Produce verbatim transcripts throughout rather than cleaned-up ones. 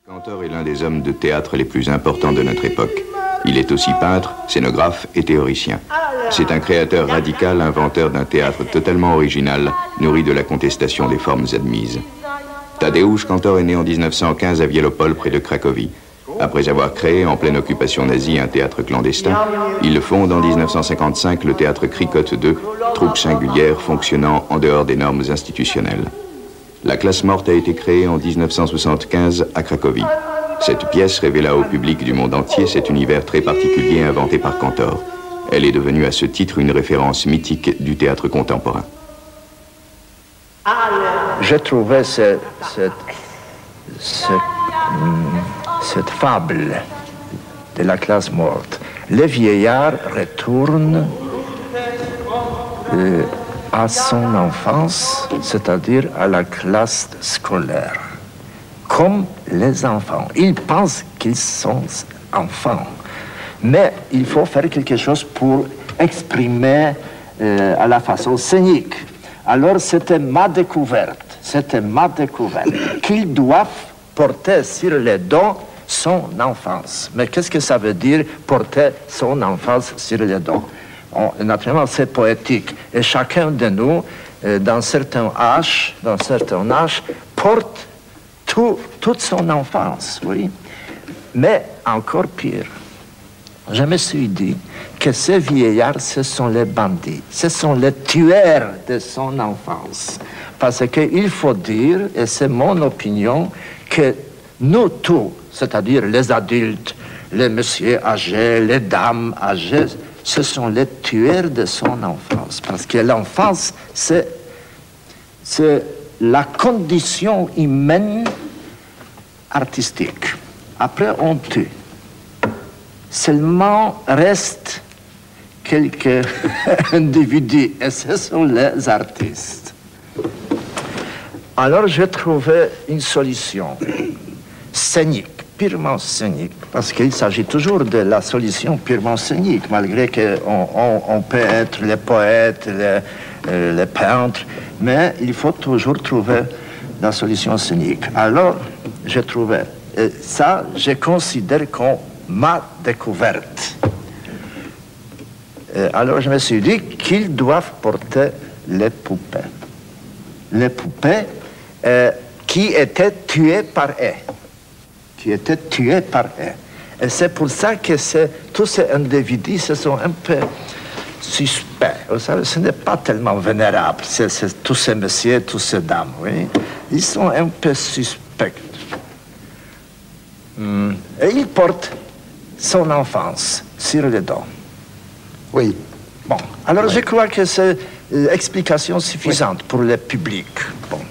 Cantor est l'un des hommes de théâtre les plus importants de notre époque. Il est aussi peintre, scénographe et théoricien. C'est un créateur radical, inventeur d'un théâtre totalement original, nourri de la contestation des formes admises. Tadeusz Kantor est né en mille neuf cent quinze à Wielopol, près de Cracovie. Après avoir créé, en pleine occupation nazie, un théâtre clandestin, il fonde en mille neuf cent cinquante-cinq le théâtre Kricotte deux, troupe singulière fonctionnant en dehors des normes institutionnelles. La classe morte a été créée en mille neuf cent soixante-quinze à Cracovie. Cette pièce révéla au public du monde entier cet univers très particulier inventé par Kantor. Elle est devenue à ce titre une référence mythique du théâtre contemporain. J'ai trouvé ce, cette, ce, cette fable de la classe morte. Le vieillard retourne euh, à son enfance, c'est-à-dire à la classe scolaire, comme les enfants. Ils pensent qu'ils sont enfants, mais il faut faire quelque chose pour exprimer euh, à la façon scénique. Alors c'était ma découverte, c'était ma découverte, qu'ils doivent porter sur les dos son enfance. Mais qu'est-ce que ça veut dire porter son enfance sur les dos? On, naturellement, c'est poétique. Et chacun de nous, euh, dans certains âges, dans certains âges, porte tout, toute son enfance, oui. Mais encore pire, je me suis dit que ces vieillards, ce sont les bandits, ce sont les tueurs de son enfance. Parce qu'il faut dire, et c'est mon opinion, que nous tous, c'est-à-dire les adultes, les messieurs âgés, les dames âgées, ce sont les tueurs de son enfance. Parce que l'enfance, c'est, c'est la condition humaine artistique. Après, on tue. Seulement restent quelques individus, et ce sont les artistes. Alors j'ai trouvé une solution scénique, purement scénique, parce qu'il s'agit toujours de la solution purement scénique, malgré qu'on on, on peut être les poètes, les, euh, les peintres, mais il faut toujours trouver la solution scénique. Alors j'ai trouvé, et ça je considère comme ma découverte. Et alors je me suis dit qu'ils doivent porter les poupées. Les poupées euh, qui étaient tuées par eux. Qui étaient tuées par eux. Et c'est pour ça que tous ces individus se sont un peu suspects. Vous savez, ce n'est pas tellement vénérable, c'est, c'est, tous ces messieurs, tous ces dames, oui. Ils sont un peu suspects. Mm. Et ils portent son enfance sur le dos. Oui. Bon, alors oui. Je crois que c'est l'explication euh, suffisante oui. Pour le public. Bon.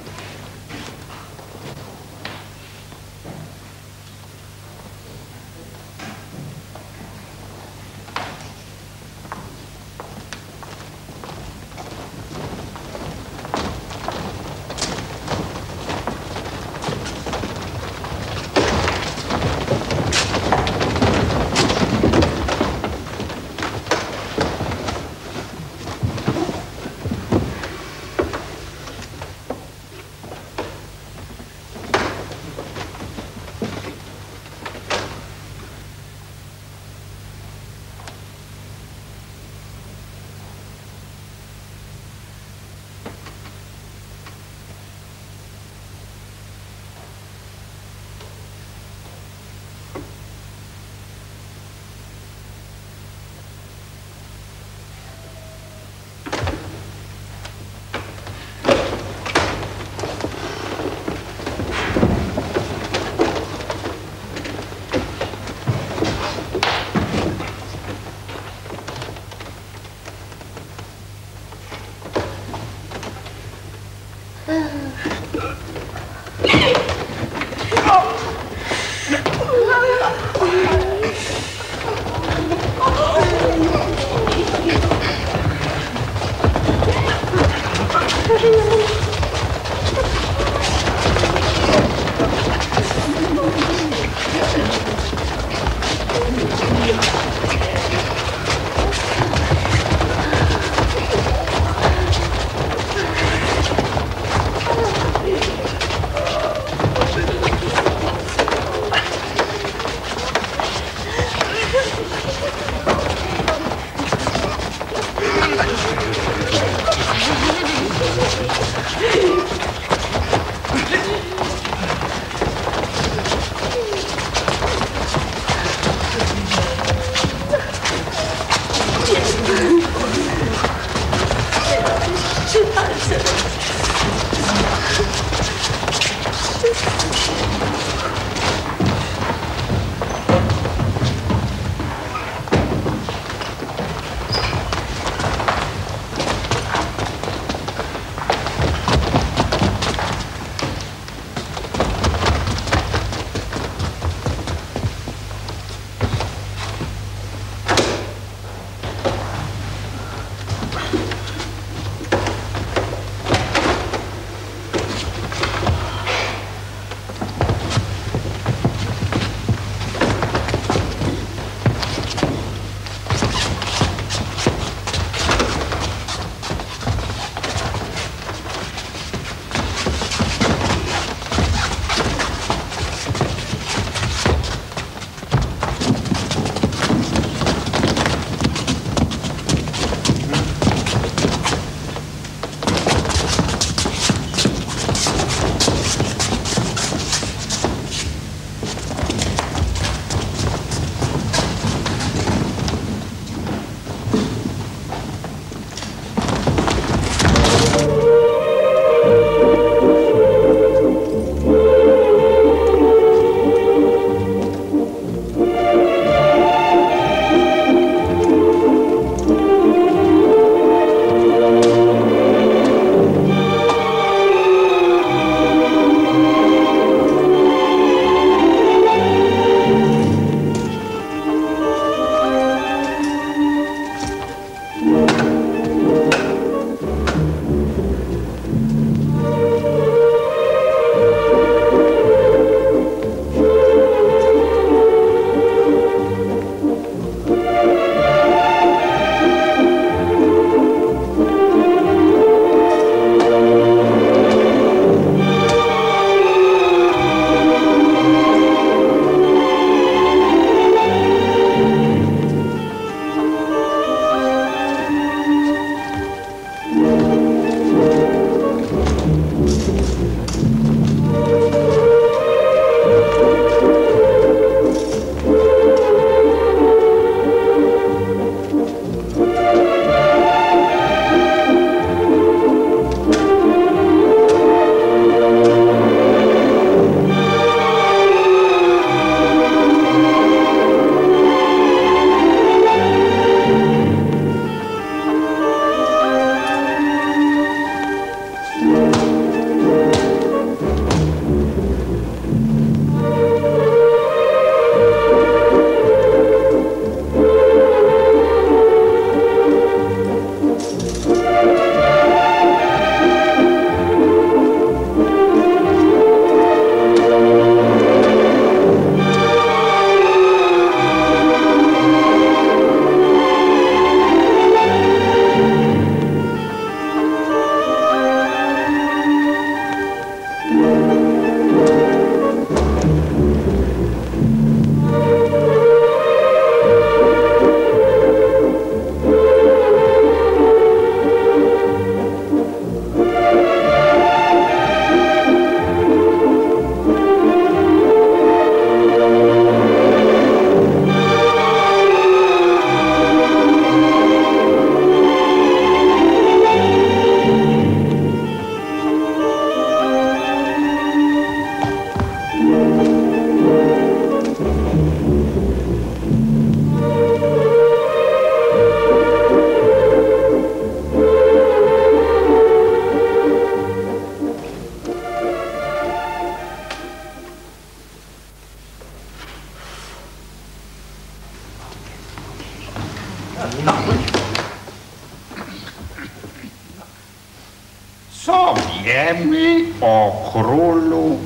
Wiemy o królu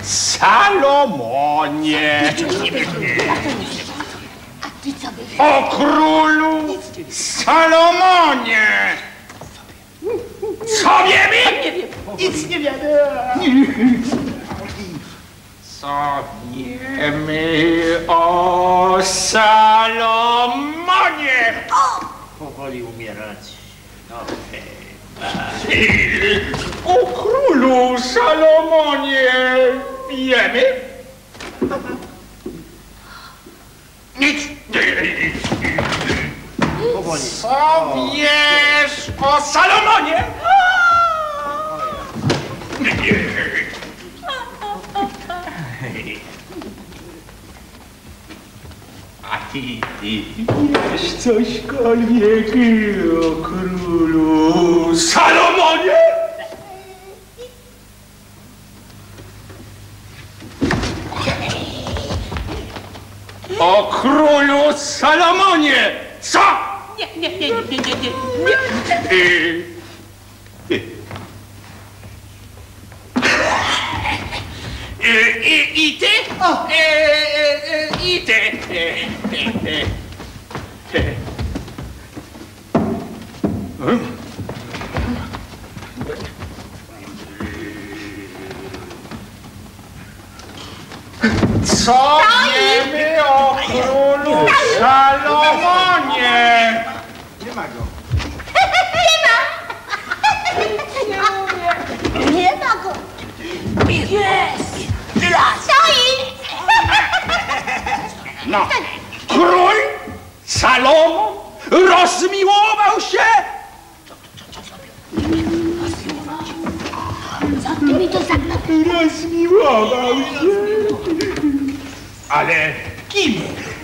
Salomonie. O królu Salomonie. Co wiemy? Nic nie wiemy. Co wiemy o Salomonie? Powoli umierać. No, o królu Salomonie wiemy? Nic. powoli. Co wiesz o Salomonie? A ty, ty wiesz cośkolwiek o królu Salomonie? O królu Salomonie! Co? Nie, nie, nie, nie, nie, nie, nie. Y, y. Y, I, I ty? O, y, y, y, I ty? Y, y, y, y. Co wiemy o królu Salomonie? Nie ma go. Nie ma go. Jest. Stoi. No, król Salomon rozmiłował się. Co ty mi to zagnął? Rozmiłował się. Ale kim?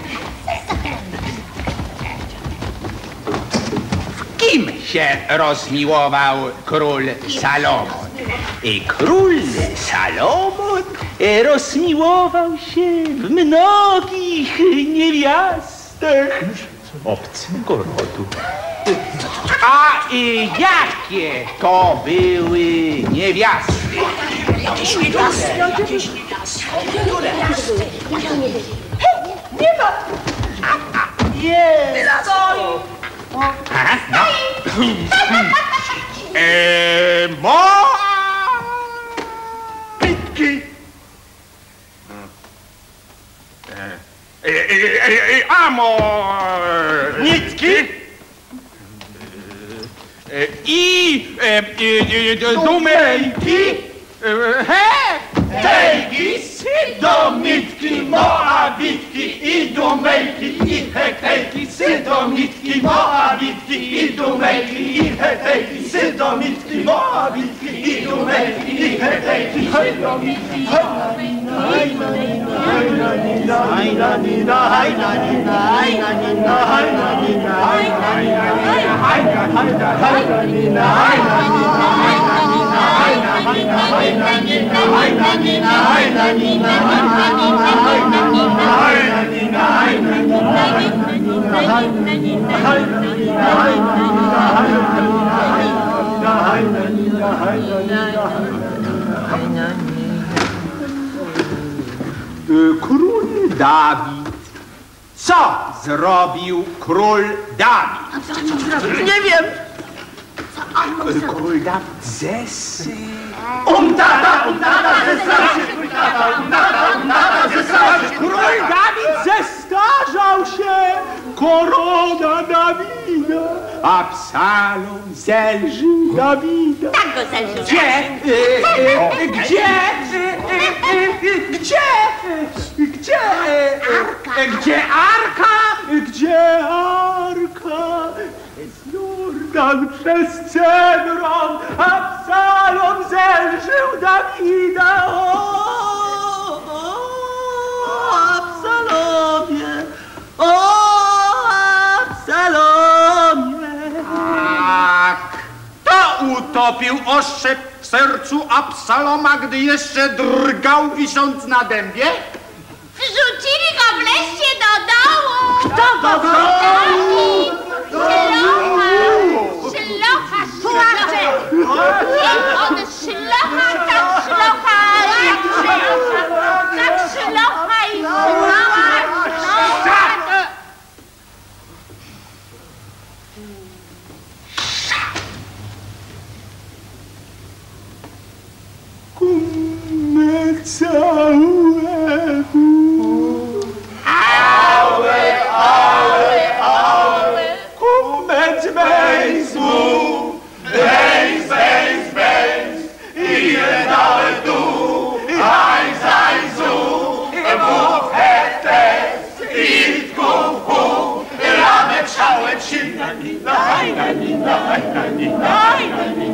W kim się rozmiłował król Salomon? I król Salomon rozmiłował się w mnogich niewiastach obcego rodu. A i jakie to były niewiasty? Jakieś niewiasty. Jakieś niewiasty. Nie ma. Jest! Aha, no. Eee, Moabitki. Eee, eee, Amoritki. Eee, I eee, Dumejki. Hetejki, Sydomitki, Moabitki, Idumejki, i Hetejki, Sydomitki, Moabitki, Idumejki, i Hetejki, Sydomitki, Moabitki, Idumejki, i Hetejki, Sydomitki, Król Dawid. Co zrobił król Dawid? Nie wiem. Król Dawid zesy. Umdada, umdada, zestarzał się, król tata, umdada, umdada, zestarzał się. Król Dawid zestarzał się, korona Dawida, a Psalom zelżył Dawida. Tak go zelżył. Gdzie? Y, y, gdzie? Y, y, y, gdzie? Gdzie? Arka. Gdzie Arka? Gdzie Arka? Przez Jordan, przez Cedron, a Psalom zelżył Dawida. O, o, Absalomie, o, Absalomie. A kto utopił oszczep w sercu Absaloma, gdy jeszcze drgał, wisząc na dębie? Wrzucili go w leście do dołu. Kto do dołu? Szlocha, szlocha, szlocha. On szlocha całe Aue, aue, aue. Kumet Bejsmu, Bejs, Bejs, Bejs, ile dałe tu, Eins, eins, zu, Wuf, Hettes, It, Kuf, Kuf, Ramek, Schauet, Schindler, nein, nein, nein, nein, nein, nein, nein,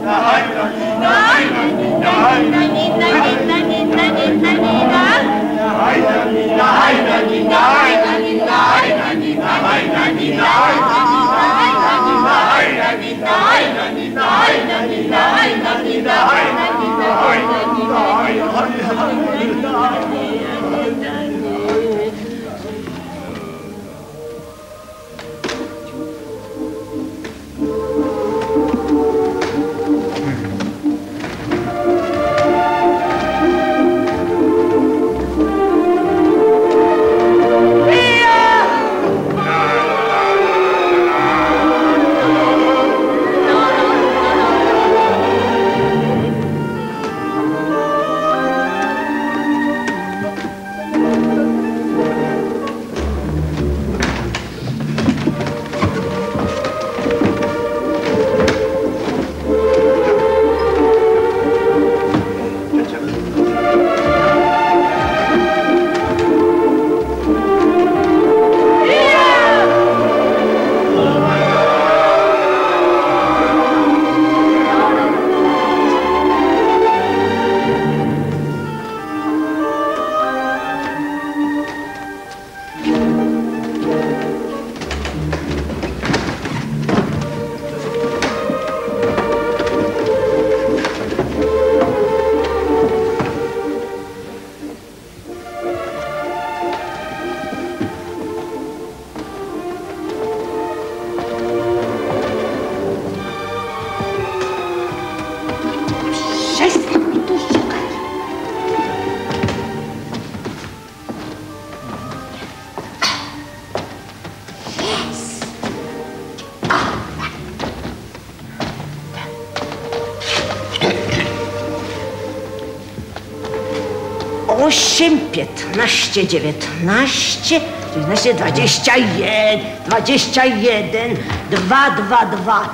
Osiem, piętnaście, dziewiętnaście, dziewiętnaście, dwadzieścia jeden, dwadzieścia jeden, dwa, dwa, dwa,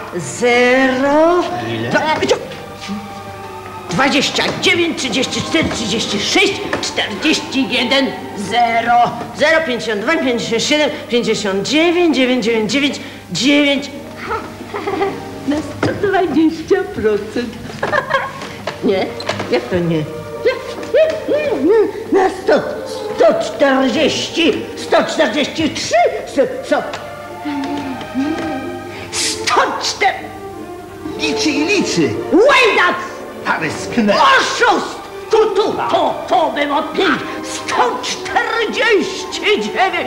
zero. Ile? Dwadzieścia dziewięć, trzydzieści cztery, trzydzieści sześć, czterdzieści jeden, zero, zero, pięćdziesiąt dwa, pięćdziesiąt siedem, pięćdziesiąt dziewięć, dziewięćdziesiąt dziewięć, dziewięć. Na sto dwadzieścia procent. Nie? Jak to nie? Na sto, sto czterdzieści, sto czterdzieści trzy, sto, sto, sto cztery. Liczy i liczy. Łajdak! Parysknę. Oszust! Tu, tu, to, to było pięć, sto czterdzieści dziewięć.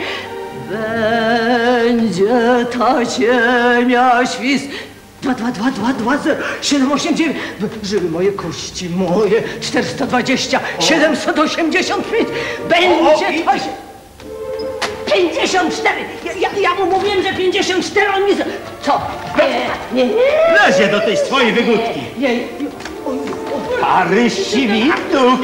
Będzie ta ziemia świst. Dwa, dwa, dwa, dwa, dwa, zero, siedem, osiem, dziewięć. Żyły moje kości, moje. Czterysta dwadzieścia, siedemset osiemdziesiąt pięć. Będzie to się... pięćdziesiąt cztery. Ja, ja, ja mu mówiłem, że pięćdziesiąt cztery, on mi... Co? Nie, nie, nie. Lezie do tej swojej wygódki. Nie, nie. Pary świtów.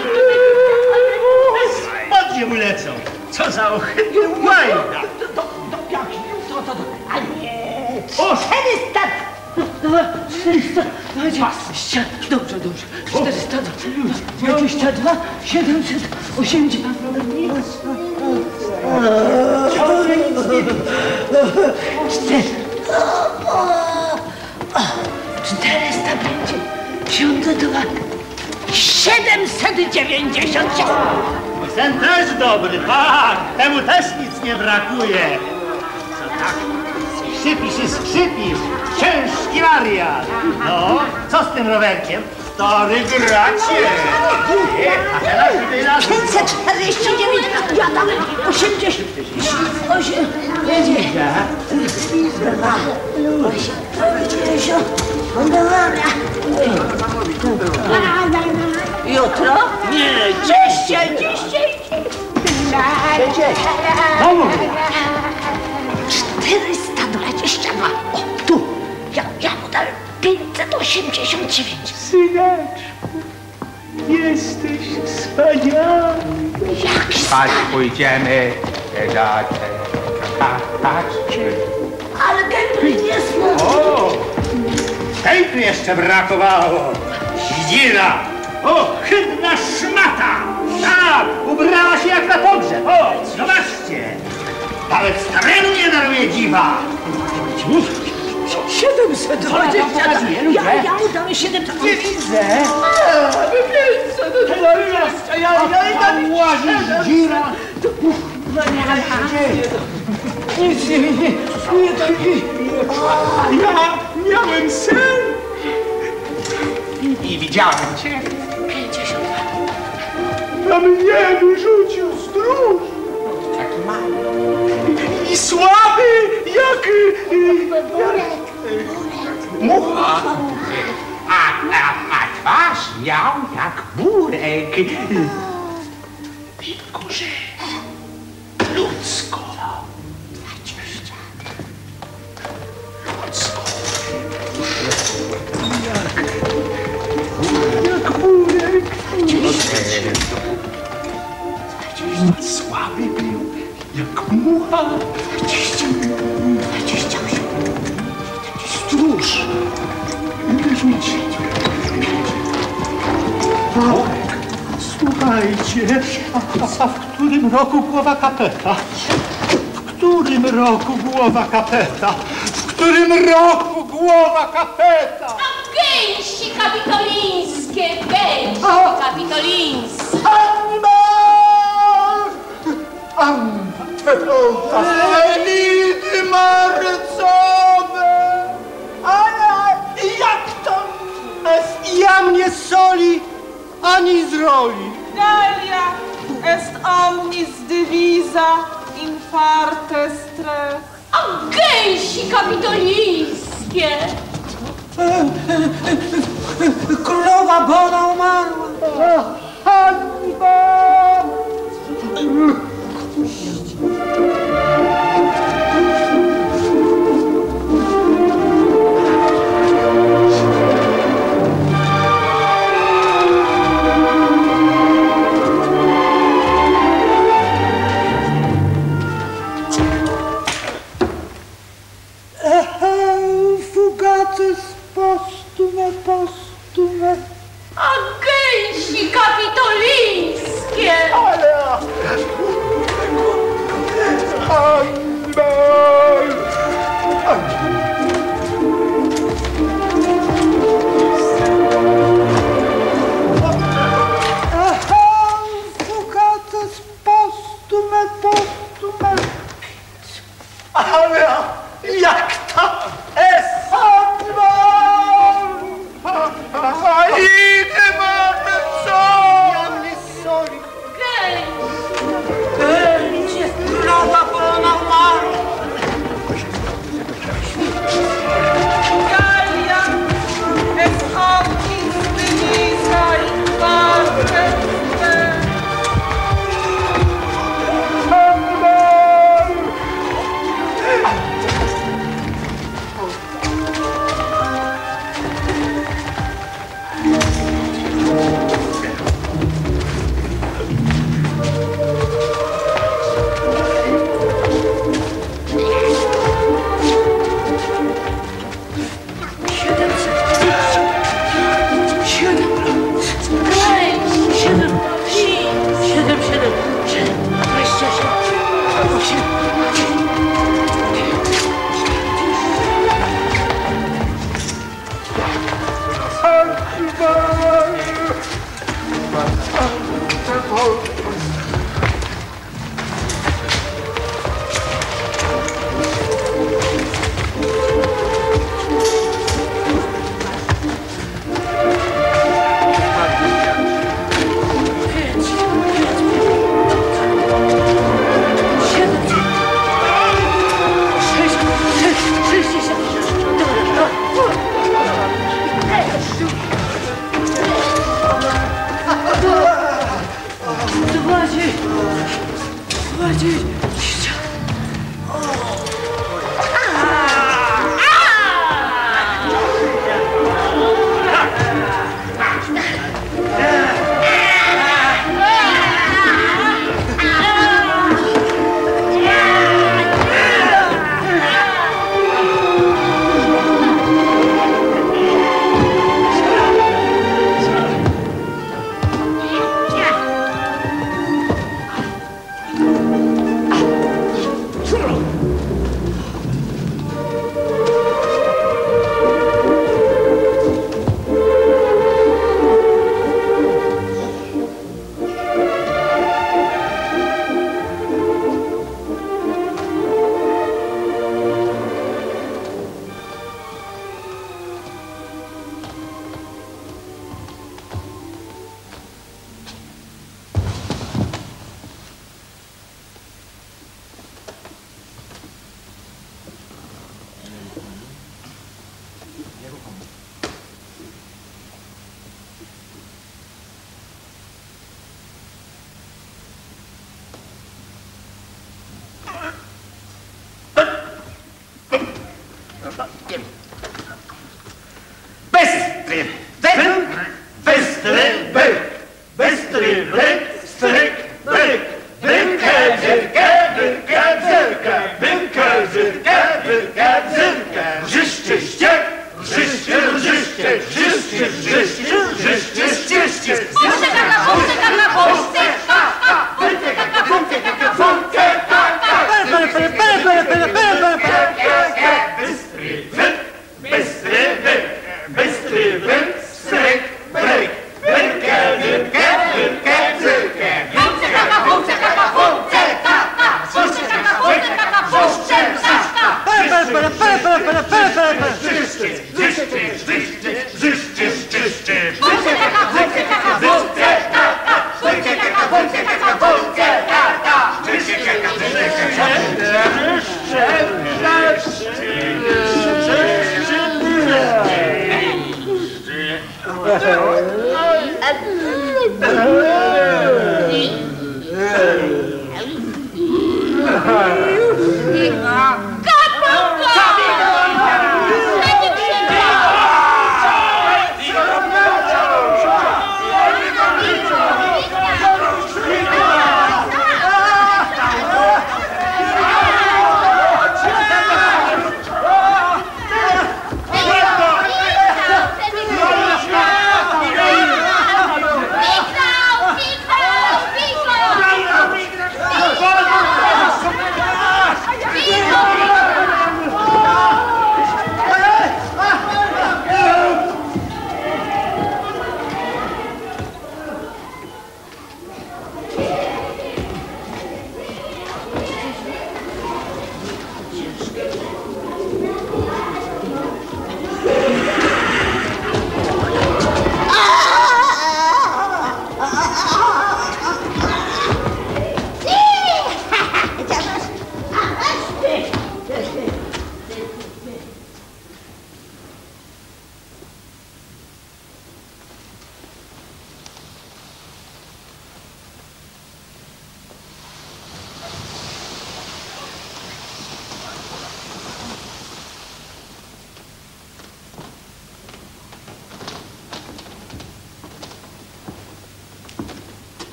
Spodnie mu lecą. Co za ohydny łajda. Do, do, do, jak jutro to do... A nie... czterysta... czterysta dwadzieścia... Dobrze, dobrze. czterysta dwadzieścia dwa, siedemset osiemdziesiąt... czterysta pięćdziesiąt dwa... siedemset dziewięćdziesiąt siedem... Ten też dobry, tak. Temu też nic nie brakuje. Co tak? Skrzypisz i skrzypisz. Ciężki wariat. No, co z tym rowerkiem? Stary gracie. A teraz wyraz... pięćset czterdzieści dziewięć, ja tam osiemdziesiąt, osiem, dwa, osiemdziesiąt, jutro? Nie, dzisiaj, dzisiaj. czterysta dwadzieścia dwa, o, tu, ja, ja mu dałem pięćset osiemdziesiąt dziewięć. Syneczku, Jesteś wspaniały. Spać pójdziemy. Patrzcie. Ale Gębry nie słodki. O! Tej tu jeszcze brakowało. Zdzira. O, hydna szmata. Tak, ubrała się jak na pogrzeb. O, zobaczcie. Nawet staremu nie daruje dziwa. siedemset dwadzieścia. Ja, ja mu damy siedemset. Nie widzę. Ja, ja, ja, Łazisz, dzira. nic nie, nie, nie, nie, Ja miałem sen. I widziałem cię. Na mnie wyrzucił stróż. Taki mały. I słaby, jak... Mucha. A, a, a twarz miał jak burek. Tylko, że ludzko. Ludzko. Jak... Jak burek. Słaby był, jak mucha. Stróż. Słuchajcie, a, a w którym roku głowa kapeta? W którym roku głowa kapeta? W którym roku głowa kapeta? A gęsi kapitolińskie, gęsi kapitolińskie. Anna! Anna, elity marcowe! Ale jak to? Es ja mnie soli, ani z roli. Galia est omnis divisa in parte stres. A gęsi kapitolińskie. Królowa Bona umarła. Hańba! Fugaces postume, postume. A gęsi kapitolińskie. Ale... Hańba! Fugaces postume, postume. Ale jak ta es hańba! Idę mamy co? Ja mnie soli. Gęsi, królowa Bona umarła. Galia est omnis divisa in parte stres.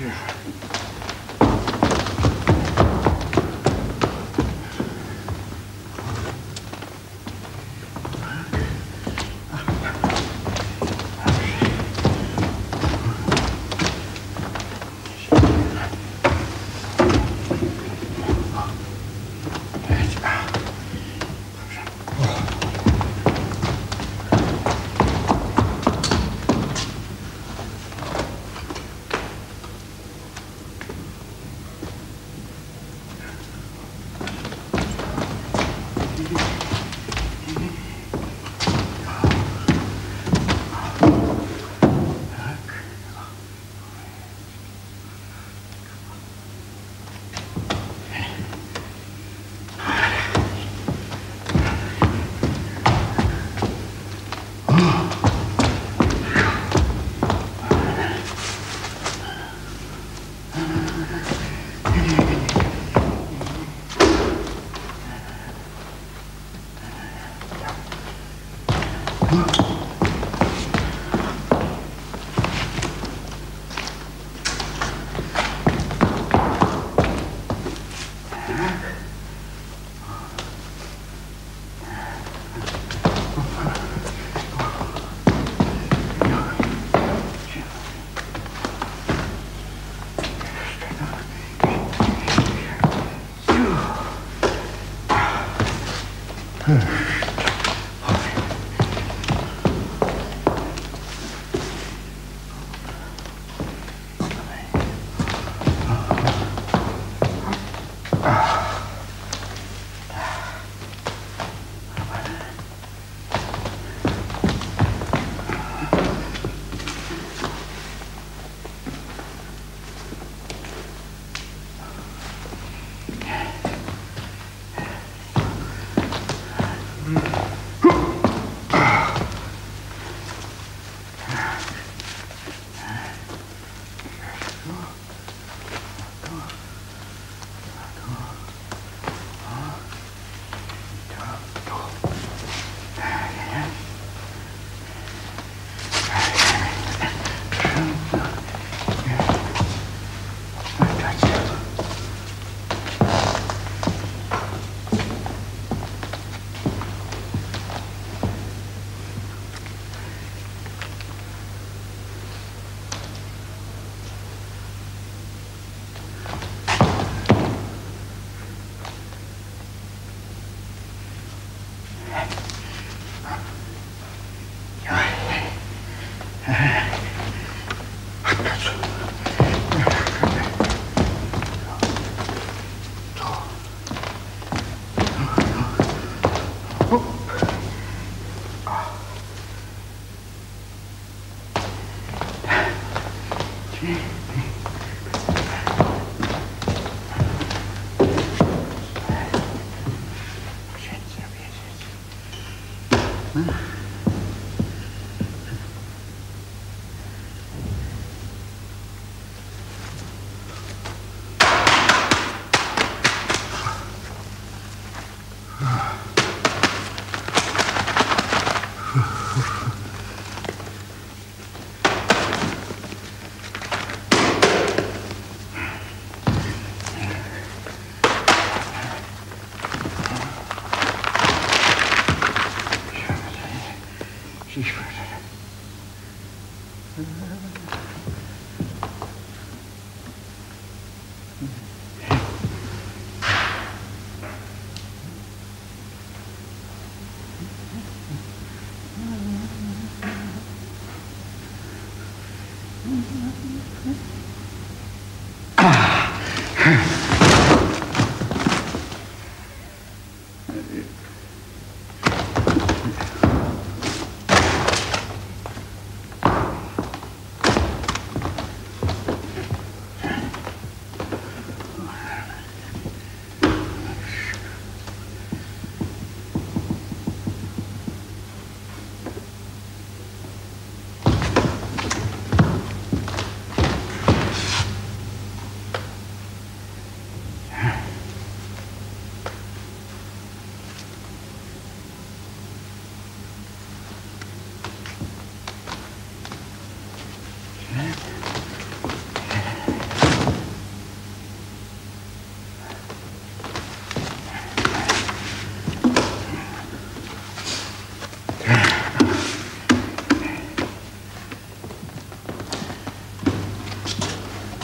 Ach,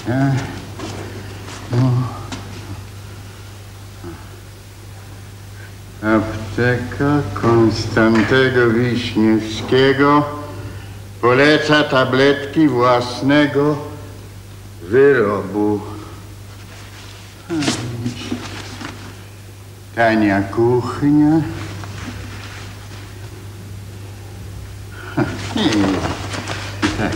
Apteka Konstantego Wiśniewskiego poleca tabletki własnego wyrobu. Tania kuchnia. Tak.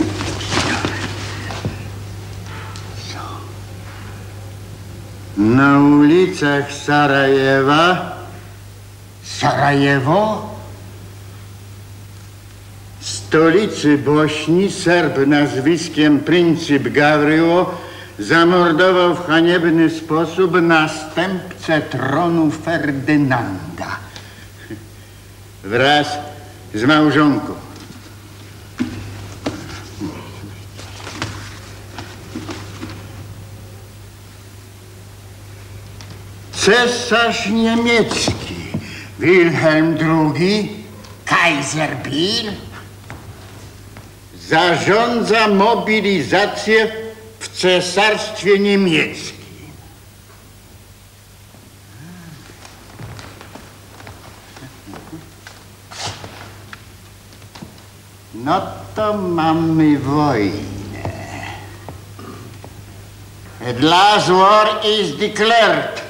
Na ulicach Sarajewa, Sarajewo, stolicy Bośni, Serb nazwiskiem Pryncyp Gawryło zamordował w haniebny sposób następcę tronu Ferdynanda wraz z małżonką. Cesarz niemiecki Wilhelm drugi, Kaiser Bill, zarządza mobilizację w cesarstwie niemieckim. No to mamy wojnę. At last war is declared.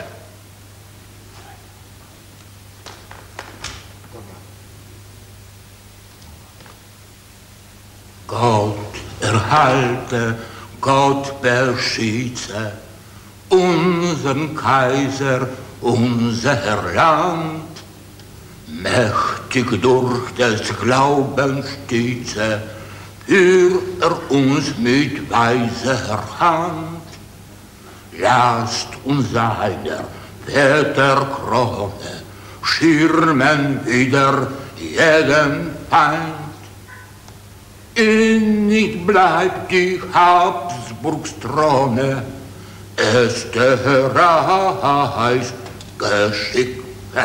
Gott erhalte, Gott beschütze unseren Kaiser, unser Land, mächtig durch des Glaubens Stütze, führt er uns mit weiser Hand. Lasst uns seiner Väter Krone schirmen wider jeden Feind. Innig bleibt die Habsburgstrone, es der Reich geschickt.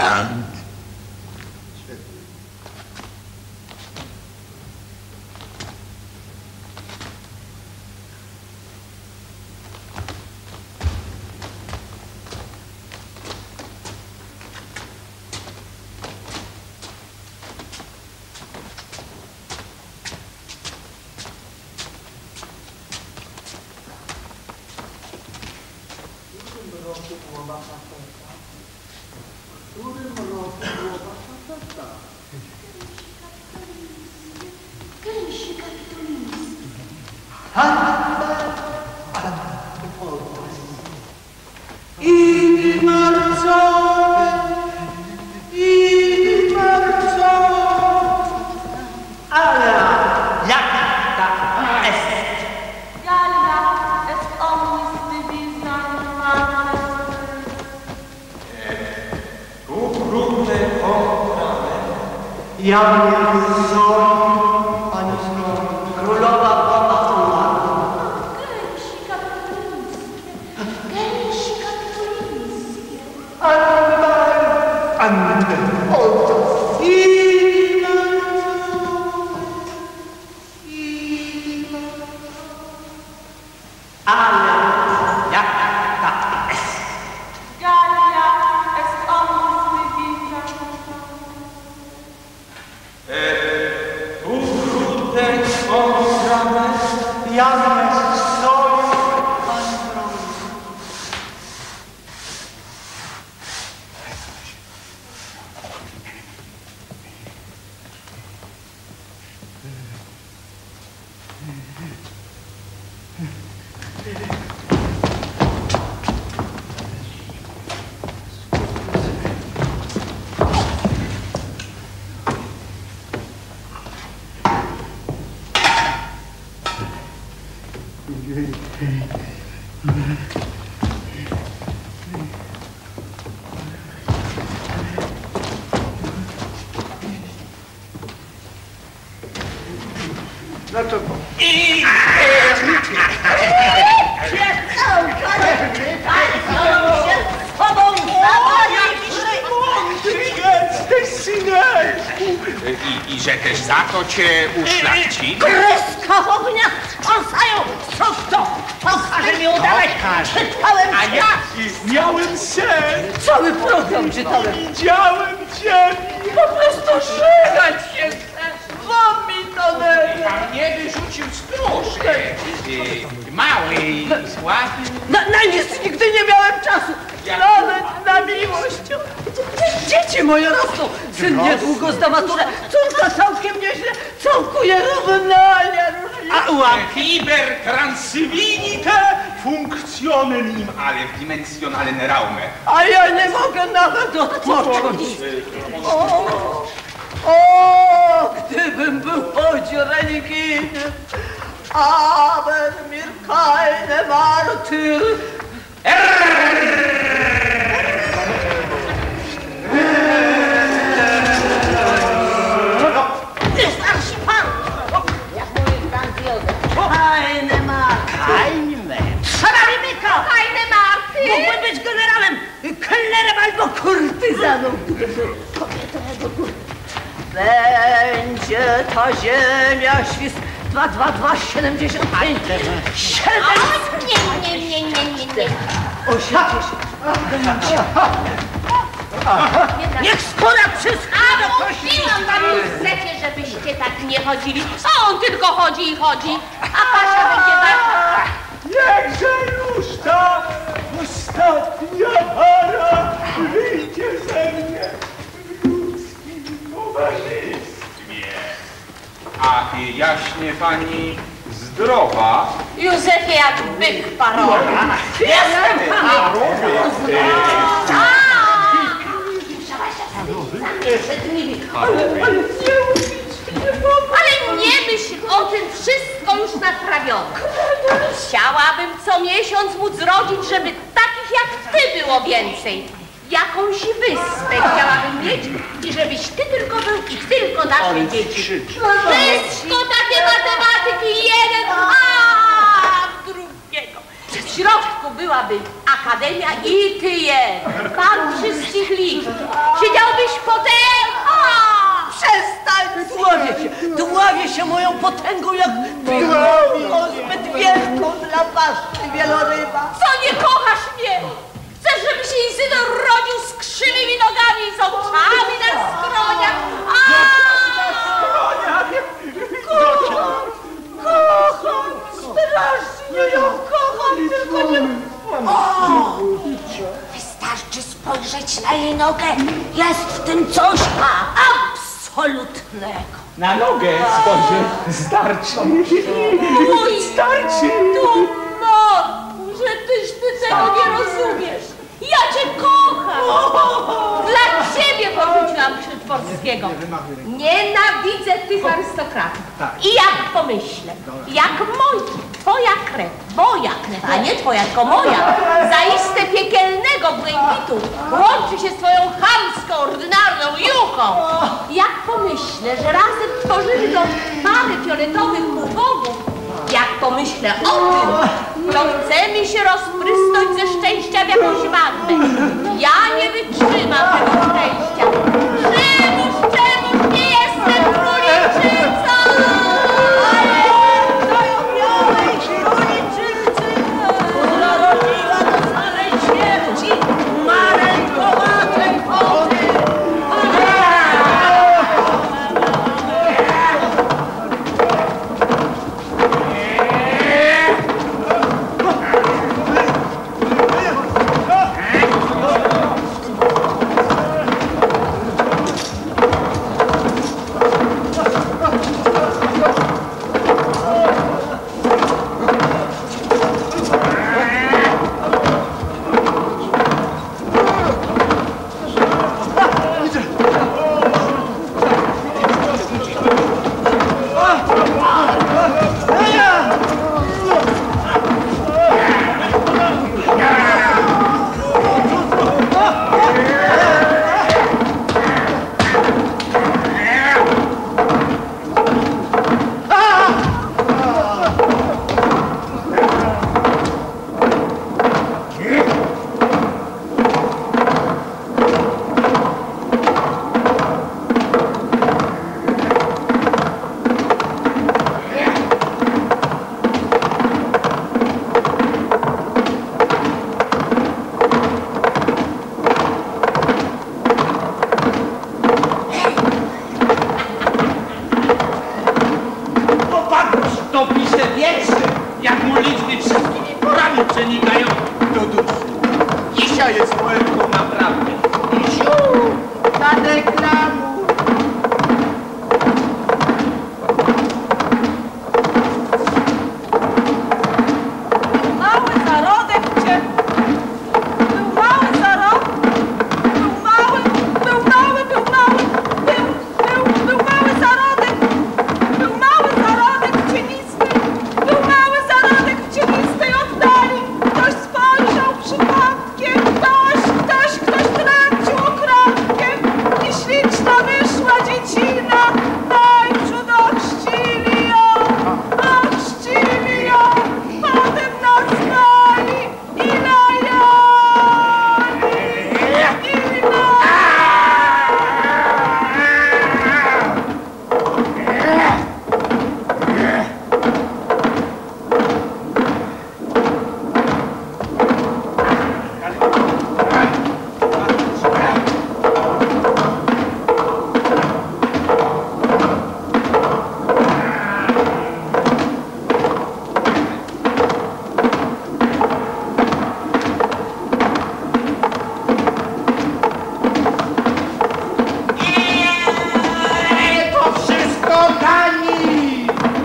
I marcowe, i marcowe, ale jak ta est? Galia est omnis divisa Ja nie zori, ani zori, królowa Babatowa. Gęsi kapitulińskie, gęsi kapitulińskie. Anna, Anna, oto. I ale jak ta est? Galia est omnis divisa. Ja nie zori, ani zori. No to bo. I, I że też za to cię uszlachci? Kreska ognia! Trząsają! Co to? Pokażę mnie udawać. Czytałem A ja miałem sen. Cały program czytałem. Widziałem ciebie. Po prostu żygać się chcesz. Womitonego. Pan mnie wyrzucił z proszy. Mały, słaby. Na, na nic nigdy nie miałem czasu. Nawet na miłość. Dzieci moje rosną. Syn niedługo zda maturę. Córka całkiem nieźle całkuje równania. Aua, Fiber transvinite funkcjonen im ale w dimensionalen Raume. A ja nie mogę nawet odpocząć. O, o, gdybym był choć religijnym. Aber mir keine Martyr. Wystarczy pan! Jak mówię Franz Józef. Keine Martyr. Keine. Trzeba Rybika. Keine Marty. Mógłby być generałem, kelnerem albo kurtyzaną. Kobietą albo kurtyzaną. Będzie ta ziemia świst. Dwa, dwa, dwa, siedemdziesiąt pięć. Siedem. Nie, nie, nie, nie, nie, nie. Osiadł się. Niech skóra przyschnie do A kości. mówiłam wam Józefie, żebyście tak nie chodzili. A on tylko chodzi i chodzi. A Kasia będzie wasza. Niechże już ta ostatnia para wyjdzie ze mnie w ludzkim towarzystwie. A y, jaśnie pani zdrowa? Józefie jak byk parowy. Jestem Parowy. Przed nimi. Ale nie myśl o tym, wszystko już naprawione. Chciałabym co miesiąc móc rodzić, żeby takich jak ty było więcej. Jakąś wyspę chciałabym mieć i żebyś ty tylko był i tylko nasze dzieci. Wszystko takie matematyki, jeden a drugiego. W środku byłaby akademia i ty jeden. Pan wszystkich liczy. Siedziałbyś potem. A! Przestań! Dławię się, dławię się moją potęgą jak piłką zbyt wielką dla paszczy wieloryba. Co nie kochasz mnie? Chcesz, żeby się Izydor rodził z krzywymi nogami i z oczami na skroniach? Kocham, kocham, strasznie ją kocham, tylko nie... O! Wystarczy spojrzeć na jej nogę. Jest w tym coś absolutnego. Na nogę spojrzę. Starczy. Mój Starczy. tu matku, że tyś ty tego nie rozumiesz. Ja cię kocham. Dla ciebie porzuciłam krzyż Dworskiego. Nienawidzę tych arystokratów. I jak pomyślę, jak moja, twoja krew, moja krew, a nie twoja, tylko moja, zaiste piekielnego błękitu łączy się z twoją chamską, ordynarną juchą. Jak pomyślę, że razem tworzyli tą parę fioletowych ubogów, jak pomyślę o tym, to chce mi się rozprysnąć ze szczęścia w jakąś wannę. Ja nie wytrzymam tego szczęścia. Czemuż, czemuż nie jestem króliczycą? Ale to ją miałeś, króliczycy, która rodziła do samej śmierci maleńkowatej koty.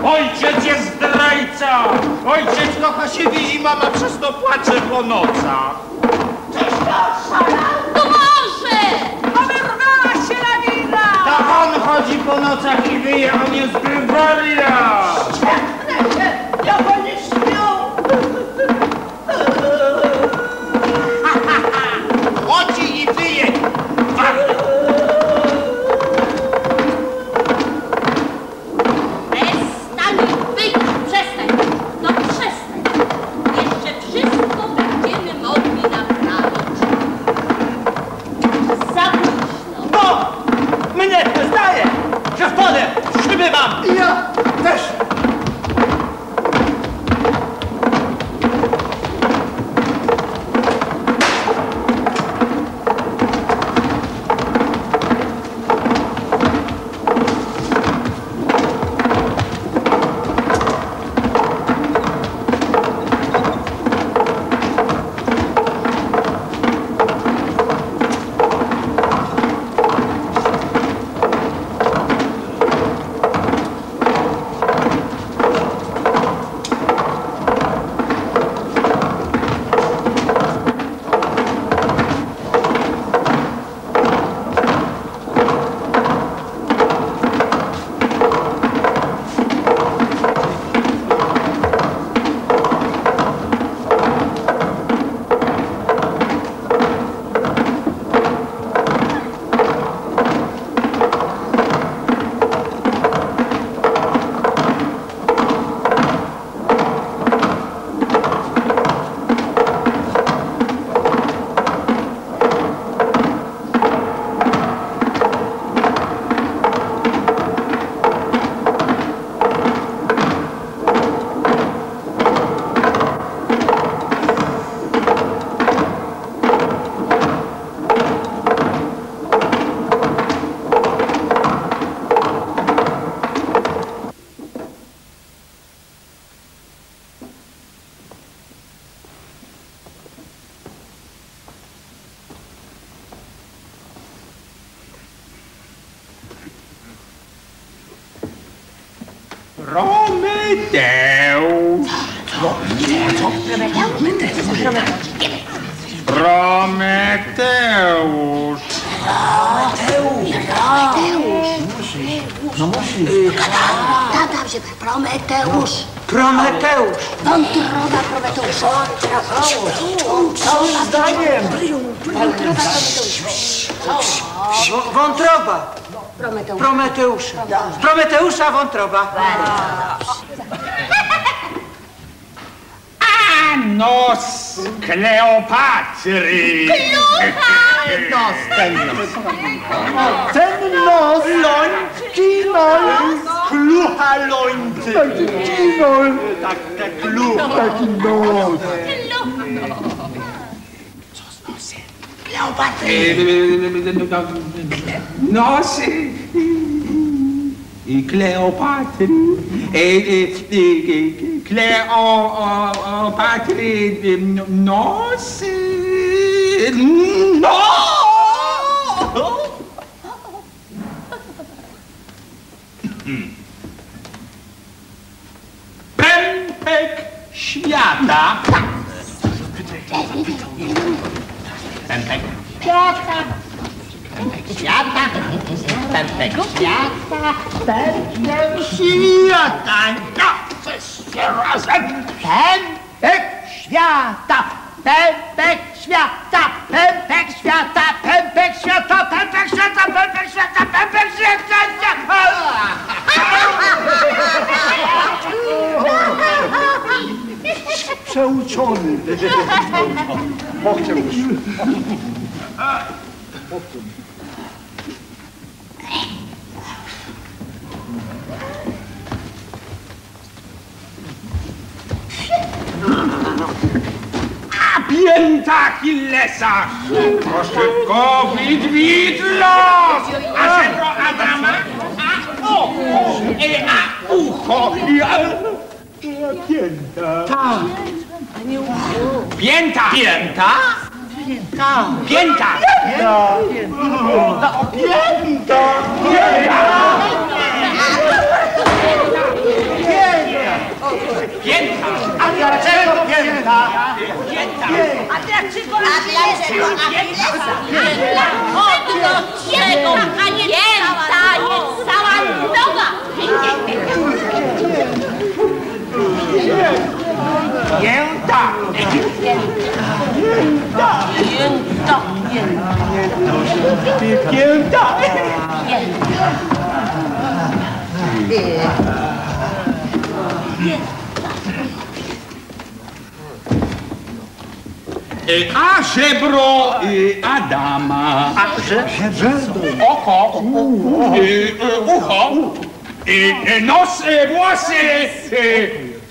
Ojciec jest zdrajca! Ojciec kocha siebie i mama przez to płacze po nocach. To może! Oberwała się lawina! To on chodzi po nocach i wyje, on jest Grygoria! Ja nie śmiał! Chodzi i wyje! Przestań być! Przestań! No przestań! Jeszcze wszystko będziemy mogli naprawić. Za późno! Bo mnie zdaje, że wpadę w szyby mam! I ja też. Prometeusz! Prometeusz! No musi. Tak, dobrze, Prometeusz. Prometeusz. Wątroba Prometeusza. Moim zdaniem. Wątroba Prometeusza. Wątroba. Prometeusz. Prometeusza. Prometeusza wątroba. A nos Kleopatry! Nos, ten nos. Ten nos. Loński nos. Klucha lońcy. Taki kinol. Tak, tak, kluch. Taki nos. Kleopatry. Nos i Kleopatry. Kleopatry. Nos. No! Pępek świata. Pępek świata. Pępek świata. Pępek świata. Pępek świata. No, wszyscy razem. Pępek świata. Pępek świata. Pępek świata. Pępek świata. Pępek świata. Pępek świata. Pępek świata. Przeuczony. Pochciał już. A pięta Achillesa! Koszykowi dwidlos! A żebro Adama? A oko! A ucho! A pięta! Pięta! Pięta? Pięta! Pięta! Pięta! Pięta! Pięta! A dlaczego pięta? Pięta! A dlaczego Achillesa? Achillesa! Od dlaczego? A nie pięta, nie cała noga! Pięta! Pięta! Pięta! Pięta! A żebro y, Adama. A że? Oko. Y, y, ucho. Y, y, nos, y, włosy. Y.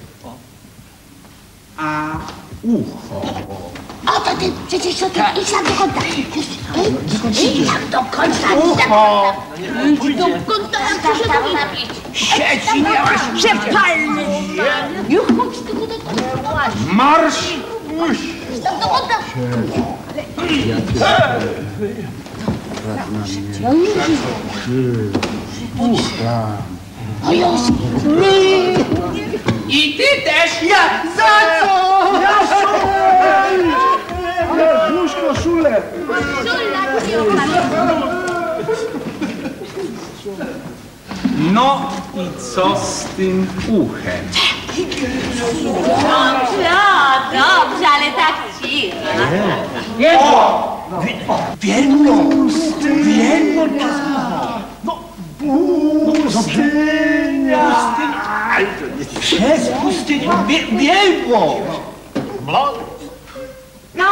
A ucho. O, to ty, przecież to ty, idź tam do kąta. Idź tam do końca. Ucho. Idź do kąta, jak proszę do mnie napić. Sieci nie masz. Przepalny! Nie chodź tylko do kąta. Marsz. Tam do kąta. O już. I ty też. Ja! Za co? Ja szulę! Ja włóż koszulę! No i co z tym uchem? Dobrze, dobrze, ale tak cicho. O! Wielmo! Wielmo! No, pustynia! Przez pustynię! Wielmo! No!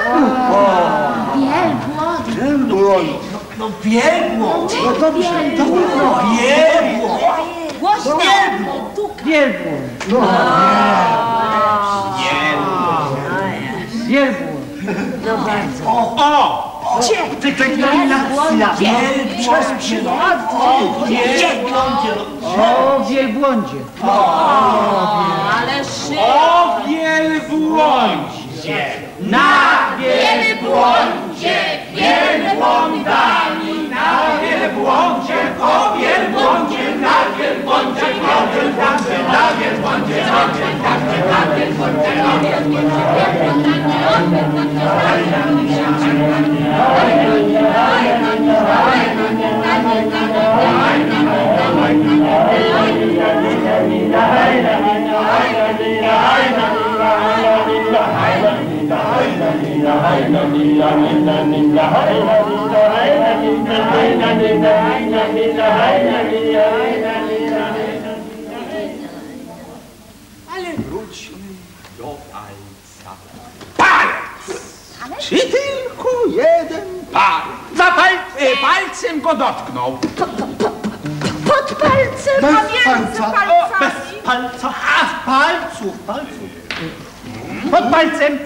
Wielbłąd. Wielbłąd! No wielmo! No dobrze, no wielmo! Głośno! Wielbłąd. No, Wielbłąd. No bardzo. O! O! Gdzie? Deklinacja! Przez przypadki! Wielbłądzie! O wielbłądzie. Ale szybko. O wielbłądzie! Na wielbłądzie! Wielbłądami! Na wielbłądzie! Po wielbłądzie! Na wielbłądzie! Po wielbłądzie! Na wielbłądzie! Na wielbłądzie! Na wielbłądzie! Na wielbłądzie! Ale wróćmy do palca. Palec! Czy tylko jeden palec? Za pal e, palcem go dotknął. Pod palcem, a między O, palcami. bez palca! A, w palcu! W palcu! Pod palcem!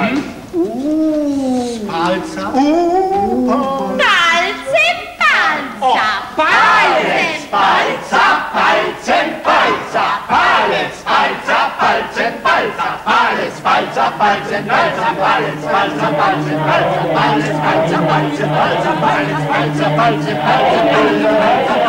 Uuu, z palca! Uuu, Palcem palca. Palec palca, palcem palca, palec palca, palcem palca, palec palca, palcem palca, palec palca, palcem palca, palec palca, palcem palca, palec palca, palcem palca,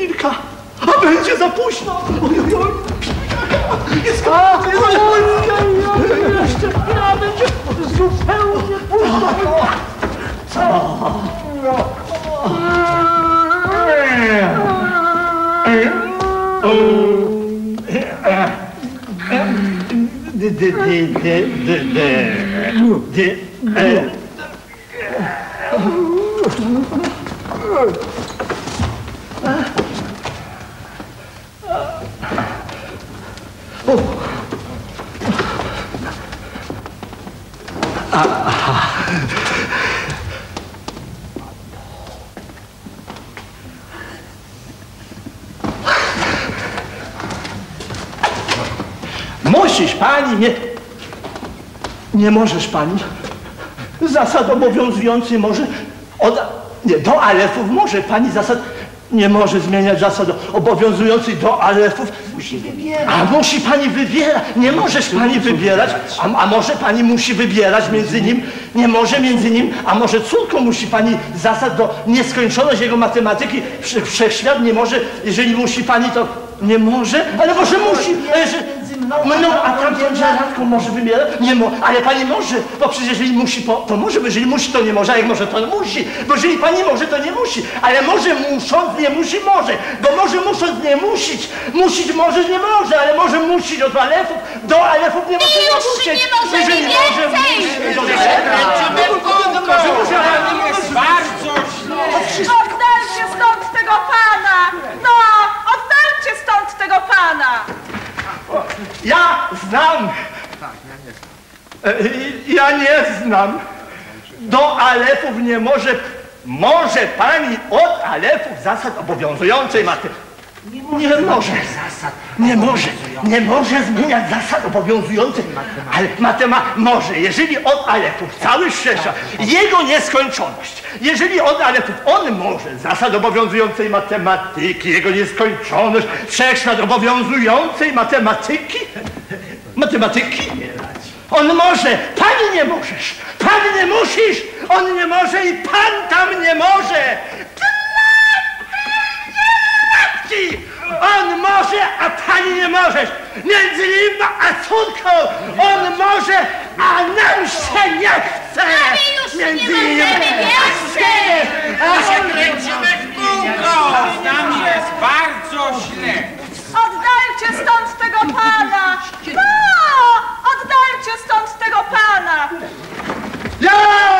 chwilka, a będzie za późno. Oj, oj, oj. Jest A, jeszcze chwila będzie zupełnie późno. Musisz pani, nie... Nie możesz pani. Zasad obowiązujący może... Od... Nie, do alefów może pani zasad... Nie może zmieniać zasad obowiązujących do alefów. Musi wybierać. A musi pani wybierać. Nie możesz pani wybierać. A, a może pani musi wybierać między nim. Nie może między nim. A może córką musi pani zasad do nieskończoność jego matematyki. Wsze, wszechświat nie może. Jeżeli musi pani, to nie może. Ale może musi. Ale że, no, a tamten żelatką może wybierać. Nie mo, ale pani może. Bo przecież jeżeli musi, to, to może. Bo jeżeli musi, to nie może. A jak może, to musi. Bo jeżeli pani może, to nie musi. Ale może musząc, nie musi, może. Bo może musząc, nie musić. Musić może, nie może. Ale może musić od alefów. Do alefów nie może. Już nie możemy jeżeli może, musi. Kręcimy w kółko! Bardzo źle! Oddalcie stąd tego pana! No, oddalcie stąd tego pana! Ja znam. E, Ja nie znam. Do alefów nie może. Może pani od alefów zasad obowiązującej maty. Nie może. Nie może. Nie może. Nie może zmieniać zasad obowiązujących. Ale matema może. Jeżeli od alefów cały wszechświat, jego nieskończoność. Jeżeli od alefów on może zasad obowiązującej matematyki, jego nieskończoność, wszechświat obowiązującej matematyki. Matematyki? On może. Pani nie możesz. Pan nie musisz. On nie może i pan tam nie może. On może, a pani nie możesz. Między nim a córką. On może, a nam się nie chce. już nie możemy więcej. My się kręcimy w kółko! Nam jest bardzo źle! Oddalcie stąd tego pana! No! Oddalcie stąd tego pana! Ja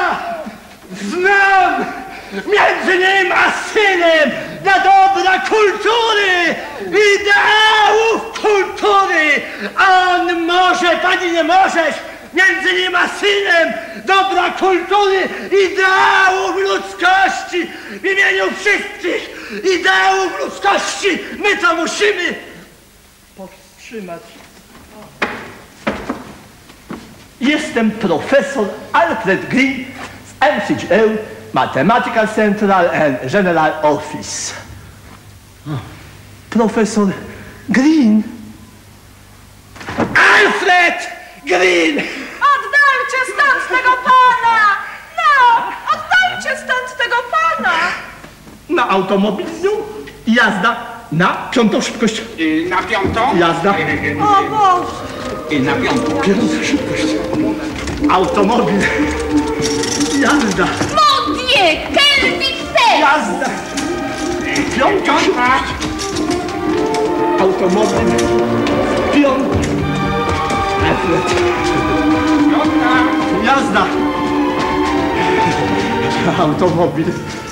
znam między nim a synem dla dobra kultury, ideałów kultury. On może, pani nie możesz. Między nim a synem dobra kultury, ideałów ludzkości w imieniu wszystkich ideałów ludzkości. My to musimy powstrzymać. Jestem profesor Alfred Green z M C G L, Mathematical Central and General Office. Profesor Green. Alfred Green! Oddalcie stąd tego pana! No! Oddalcie stąd tego pana! Na automobilną jazda na piątą szybkość. Y, na piątą? Jazda. O Boże! Y, na piątą. Piąta szybkość. Automobil. Jazda. Modnie! Kelvin P! Jazda. Piąta szybkość. Automobil. Piąta. Alfred. Piąta. Jazda. Automobil.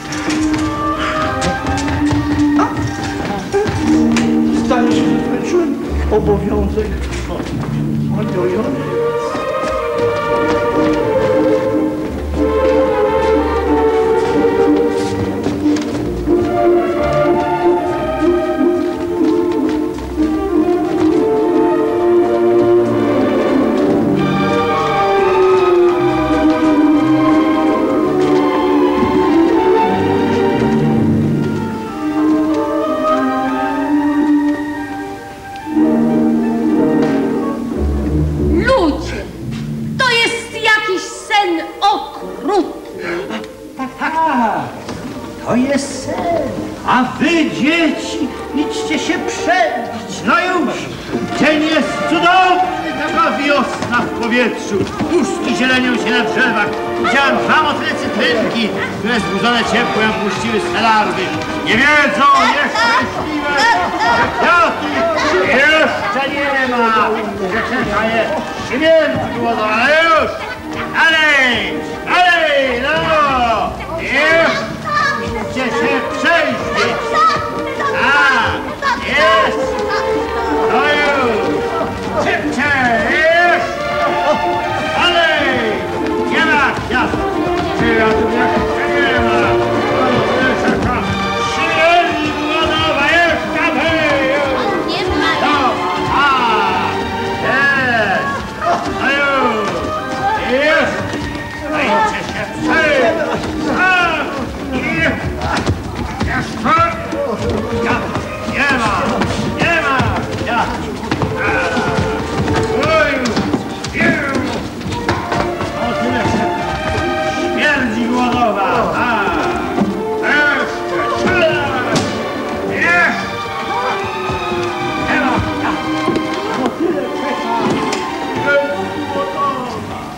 Zdaje się, że skończyłem obowiązek. Oj, oj, oj. jaka wiosna w powietrzu. Puszki zielenią się na drzewach. Widziałem dwa motyle cytrynki, które zbudzone ciepłem puściły swe larwy. Nie wiedzą, nieszczęśliwe, że kwiaty jeszcze nie ma. Że czeka je śmierć głodu, ale już! Dalej! Dalej! No! Już! Idźcie się przejść! Tak! Jest! No już! Szybciej! Jest! Dalej! Nie ma kwiatu! Kwiatu jeszcze nie ma! Czeka śmierć głodowa! Jeszcze by! Nie ma! No! A! Jest! No już! Jest! Dajcie się przejść! Tak! I... Jeszcze! Ja! Nie ma! Nie ma! Ja! Oj! Jeju! O tyle się śmierdzi głodowa! A! Jeszcze! Tyle! Jeszcze! Nie ma! Ja! O tyle czeka! Śmierdzi głodowa!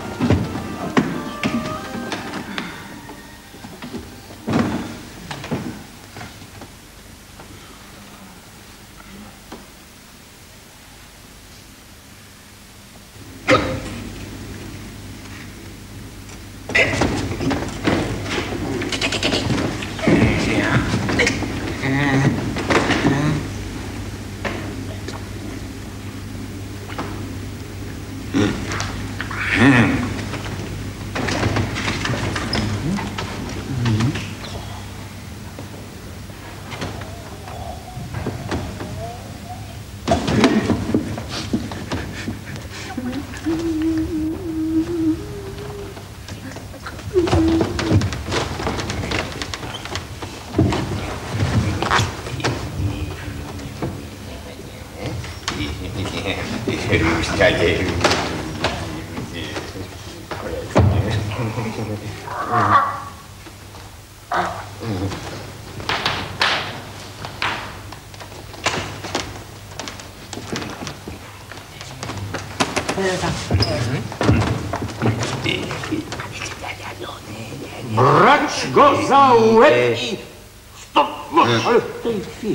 Brać go za łeb i... Stop! Ale w tej chwili...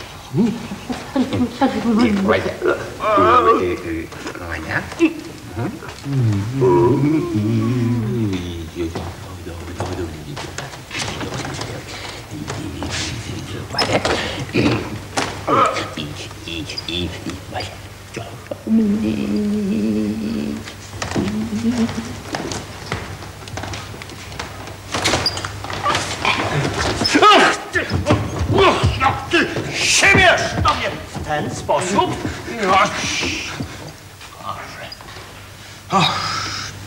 Ach ty! Och, jak ty siemiesz do mnie w ten sposób? Boże. Ach.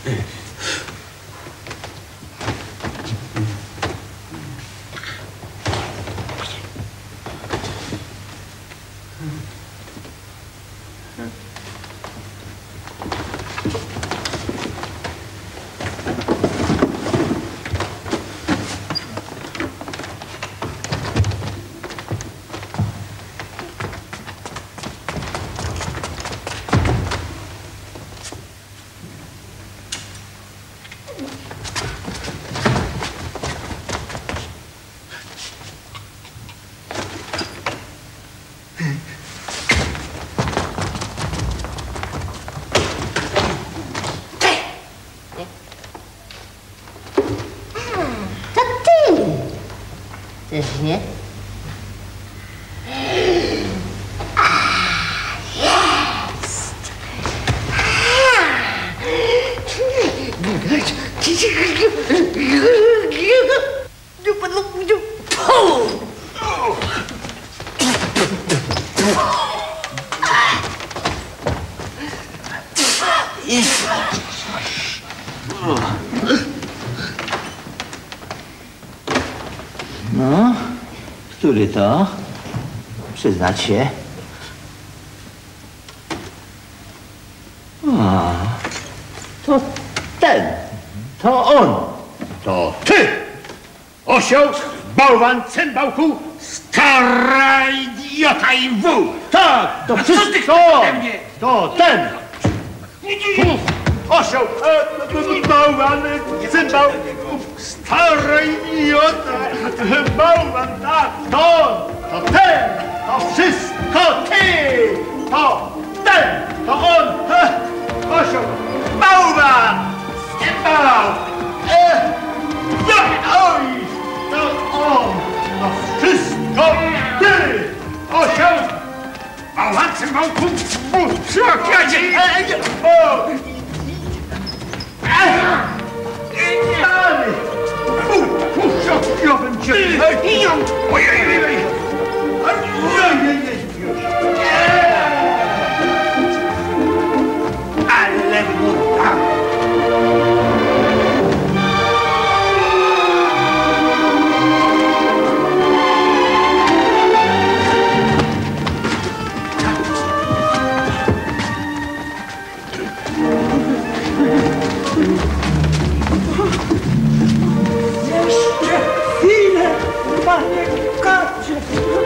Też nie? No, który to? Przyznać się. A, to ten, to on. To ty! Osioł, bałwan, cymbałku, stara idiota i wół! Tak, to wszystko! To ten! Osioł, bałwan, cymbał, stary idiota, bałwan, tak, to, to ten, to wszystko ty, to ten, to on, osioł, bałwan, cymbał, e, ja, oj, to on, to wszystko ty, osioł, bałwan, cymbał, przy okiadzie, o, ja bym cię... Ojej! Ale mu tak! Panie Kacie!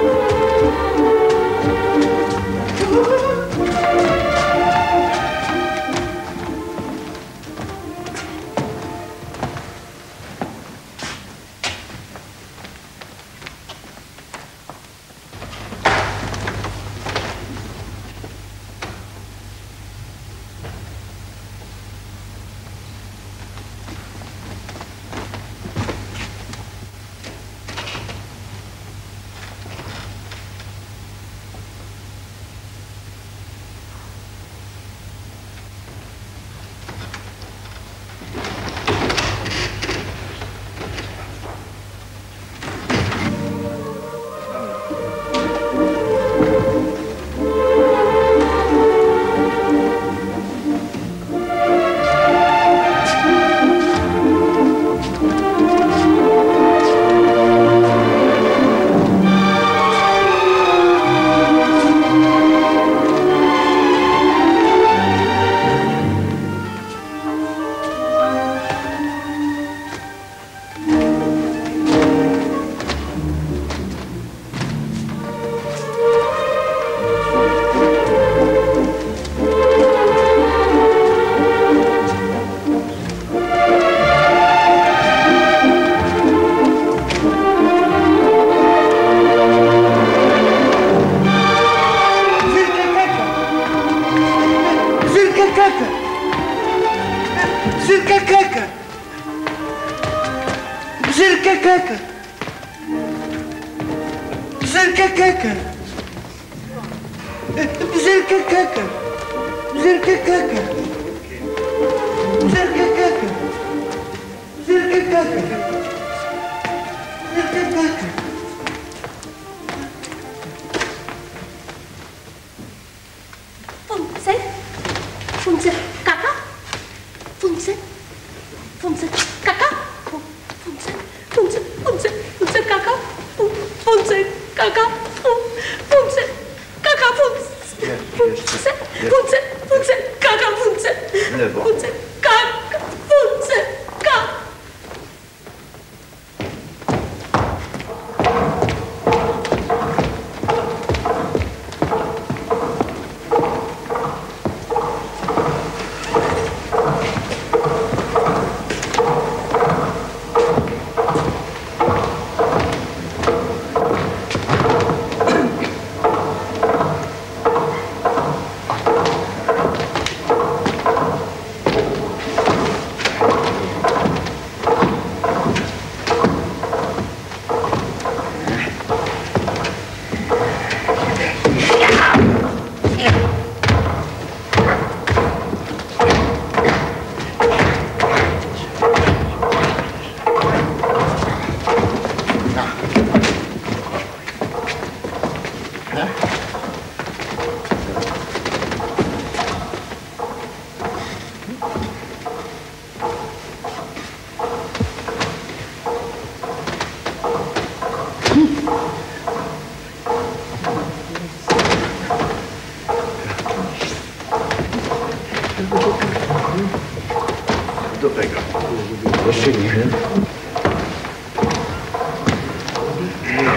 Do tego. Jeszcze nie. No.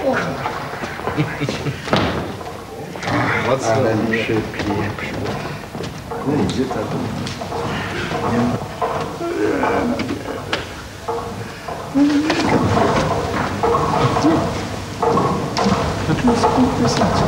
Ale mi się pieprzył. Gdzie ta tu? To tu jest kompensacja.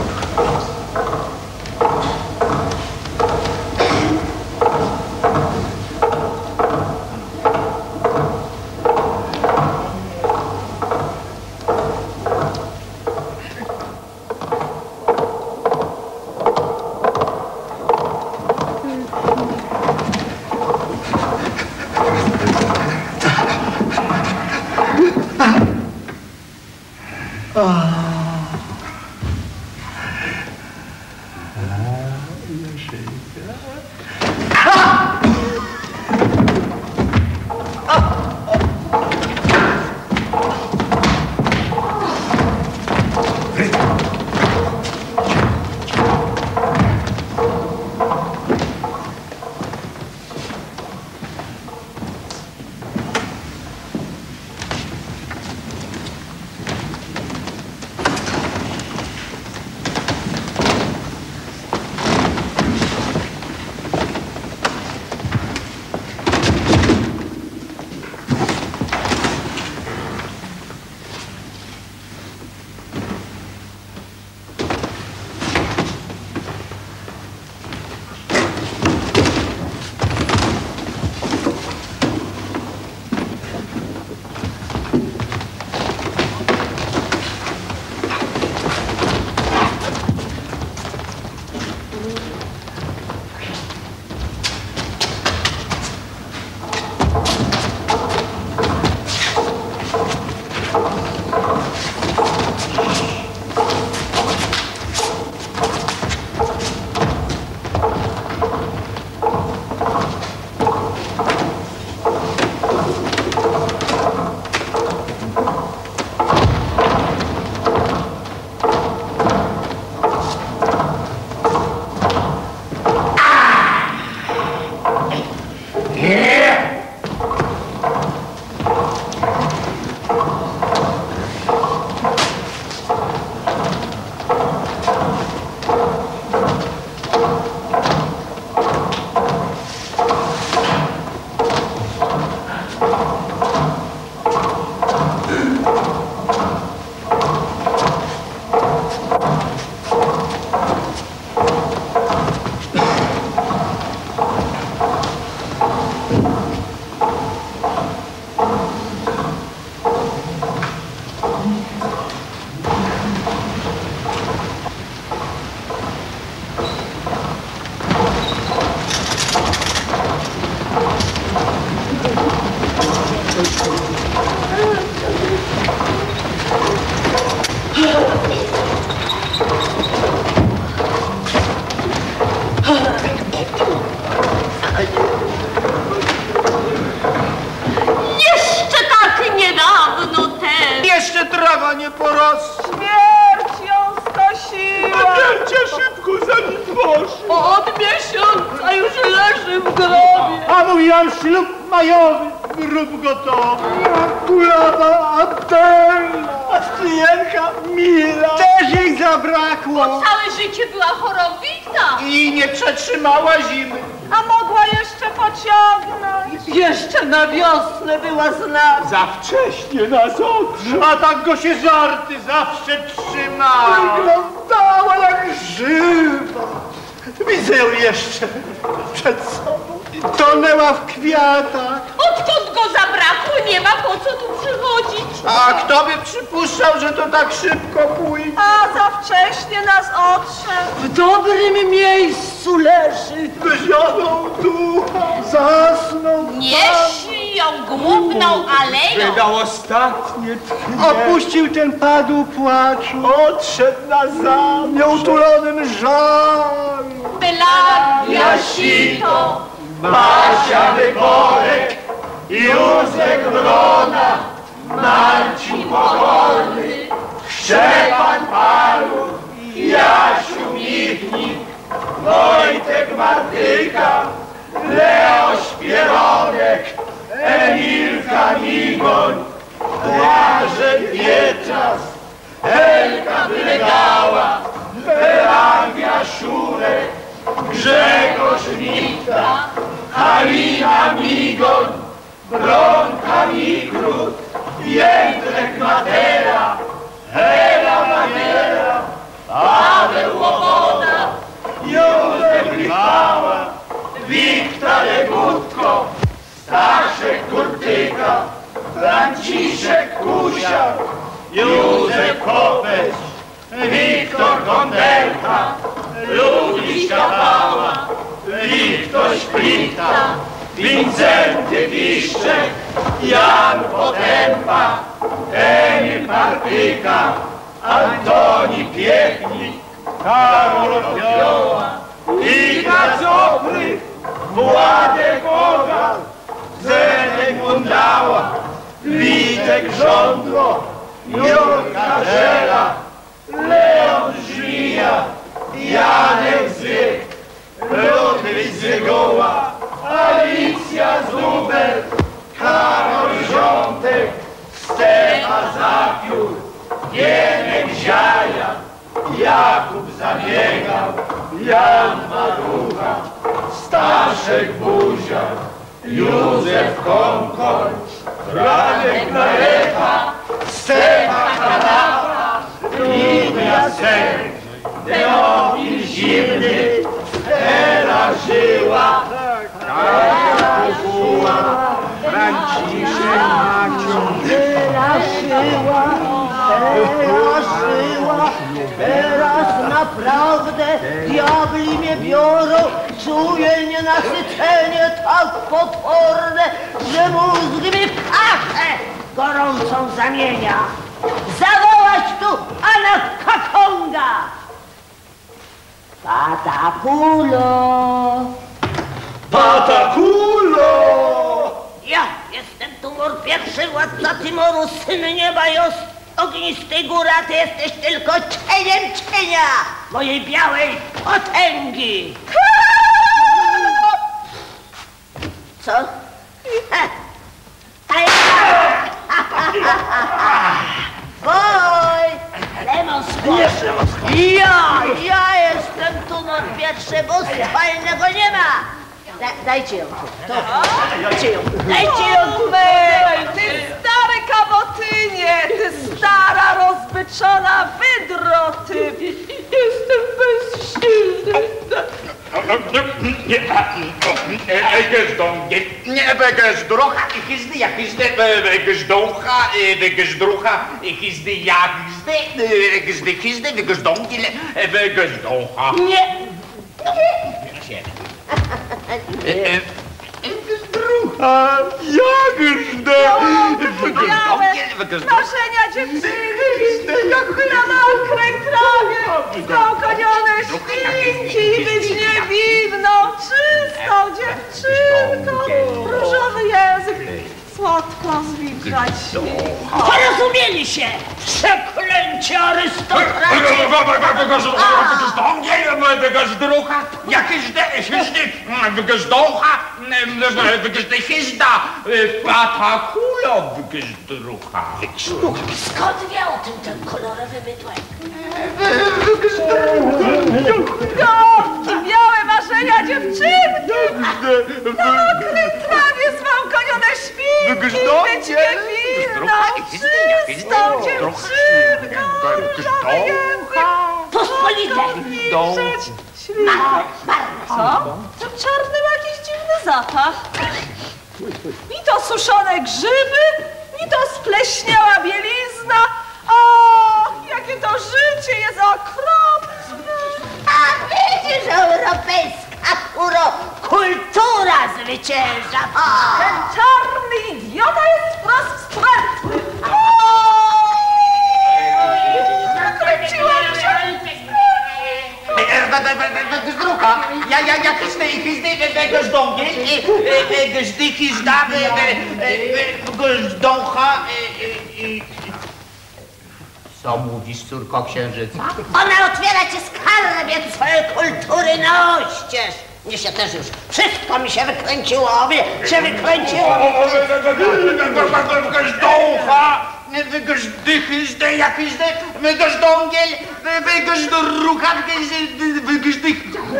Jeszcze tak niedawno ten. Jeszcze trawa nie porosła. Śmierć ją skosiła. Cię szybko, zanim poszło. Od miesiąca już leży w grobie. A mówiłam, ślub majowy. Rób gotowy. Kulawa Adela. A stryjenka Mila. Też jej zabrakło. Całe życie była chorowita. I nie przetrzymała zimy. A mogła jeszcze pociągnąć. Jeszcze na wiosnę była z nami. Za wcześnie nas odszedł. A tak go się żarty zawsze trzymały. Wyglądała jak żywa. Widzę ją jeszcze przed sobą. Tonęła w kwiatach. Odkąd go zabrakło, nie ma po co tu przychodzić. A kto by przypuszczał, że to tak szybko pójdzie? A za wcześnie nas odszedł. W dobrym miejscu leży. Wyzionął ducha, zasnął. Nieśli ją główną aleją. Wydał ostatnie tchnienie. Opuścił ten padł płaczu. Odszedł na zamiast utulonym żalu. Byla jasito. Basia Wyborek, Józek Wrona, Marcin Pokorny, Szczepan Paluch, Jasiu Michnik, Wojtek Martyka, Leo Śpieronek, Emilka Migoń, Błażej Pieczas, Helka wylegała, Pelangia Szurek, Grzegorz Wita, Halina Migoń, Bronka Mikrut, Jędrek Matera, Hela Maniera, Paweł Łoboda, Józef Lichała, Wiktor Legutko, Staszek Kurtyka, Franciszek Kusiak, Józef Kopeć, Wiktor Gondelka, Ludwik Kapała, Wiktor Szplita, Wincenty Wiszczek, Jan Potępa, Emil Partyka, Antoni Piechnik, Karol Fioła, Ignat Oprych, Władek Ogal, Zenek Mundała, Witek Żądło, Jurka Żela, Leon Żmija, Janek Zyk, Ludwik Zygoła, Alicja Zuber, Karol Ziątek, Stefan Zapiór, Jenek Ziaja, Jakub Zabiegał, Jan Marucha, Staszek Buziak, Józef Konkoń, Radek Narecha, Stefan Kanapa, Lidia Serek, Teofil Zimny, Ela Żyła, Kaja Kukuła, Franciszek Macią, Ela Żyła, Ela Żyła, teraz naprawdę diabli mnie biorą, czuję nienasycenie tak potworne, że mózg mi kaszę gorącą zamienia. Zawołać tu Anakakonga! Patakulo! Patakulo! Ja jestem Tumor, pierwszy władca Timoru, syn nieba i os ognistej góry, a ty jesteś tylko cieniem cienia mojej białej potęgi. Co? Ha. A ja! Boj! Lemon sport! Ja! Ja jestem Tumor pierwszy, bo fajnego nie ma! Da, dajcie ją tu. Dajcie ją. Dajcie ją tu. Ty stary kabotynie, ty stara rozbyczona wydro, ty. Jestem bezsilny. Nie wegezdrucha, ichizdy, jakizdy, wegezdoucha, wegezdrucha, ichizdy, jakizdy, wegezddy, hizdy, wegezdongile, wegezdoucha. Nie. Wegezdrucha, jakizdy, wegezdongile, Marzenia dziewczyny, na mokrej trawie, zaokonione ślinki, być niewinną, czystą dziewczynką, różowy język, słodko zwilżać ślinką. Porozumieli się! Przeklęcie arystokracie! Wegezdrucha, jakizdy, hizdy, wegezdoucha, wegezddy, hizda, patakulo, wegezdrucha. Skąd wie o tym ten kolorowy bydłek? No, białe marzenia dziewczynki! Na mokrej trawie zwałkonione świnki, być niewinną, czystą dziewczynką, różowy język, Pospolite! milczeć, ślinka. Co? To czarny ma jakiś dziwny zapach. Ni to suszone grzyby, ni to spleśniała bielizna. O, jakie to życie jest okropne! A widzisz, europejska kuro, kultura zwycięża! Ten czarny idiota jest wprost wstrętny! Zakręciłam się! Wegezdrucha, ja, ja, jakizdy, hizdy, wegezdongie, wegezddy, hizda, wegezdoucha. Co mówisz, córko księżyca? Ona otwiera ci skarbie twojej kultury na oścież! Mnie się też już, wszystko mi się wykręciło, mnie się wykręciło! Wegezdoucha, wygżdychyżdę, jakyżdę, wygżdągiel, wygżdrucha, wygżdych,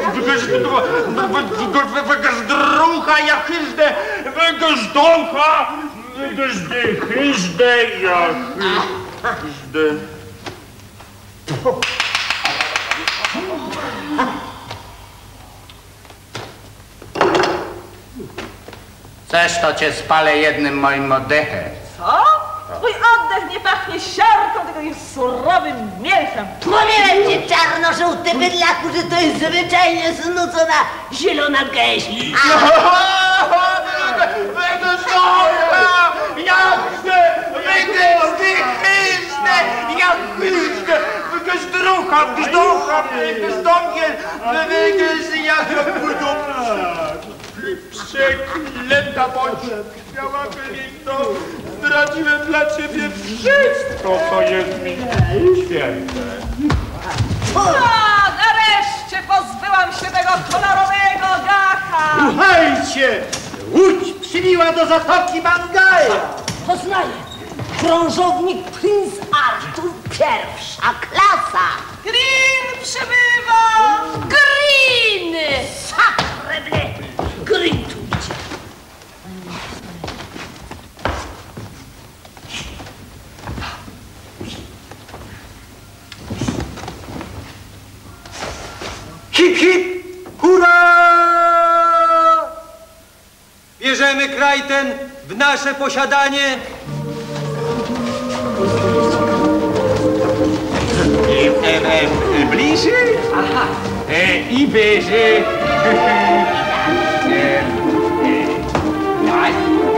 wygżdrucha, jakyżdę, wygżdącha, wygżdychyżdę, jakyżdę. Chcesz, to cię spalę jednym moim oddechem. Co? Twój oddech nie pachnie siarką, tylko jest surowym mięchem. Mówiłem ci, czarno-żółty bydlaku, że to jest zwyczajnie znudzona zielona gęś. Wygżdącha, jakyżdę, wygżdychyżdę, jakyżdę, wygżdrucha, wygżdącha, wygżdągiel, wygżdy, jakyżdę. Przeklęta bądź, miałabym jej to, zdradziłem dla ciebie wszystko, co jest mi święte. A, nareszcie pozbyłam się tego kolorowego gacha. Słuchajcie! Łódź przybiła do zatoki Bangaja. Poznaję. Krążownik Prince Arthur, pierwsza klasa. Green przybywa! Green! Sakreble! Green tu idzie. Hip, hip! Hurra! Bierzemy kraj ten w nasze posiadanie. E, e, e, bliżej? Aha. E, I wyżej. E, e, tak.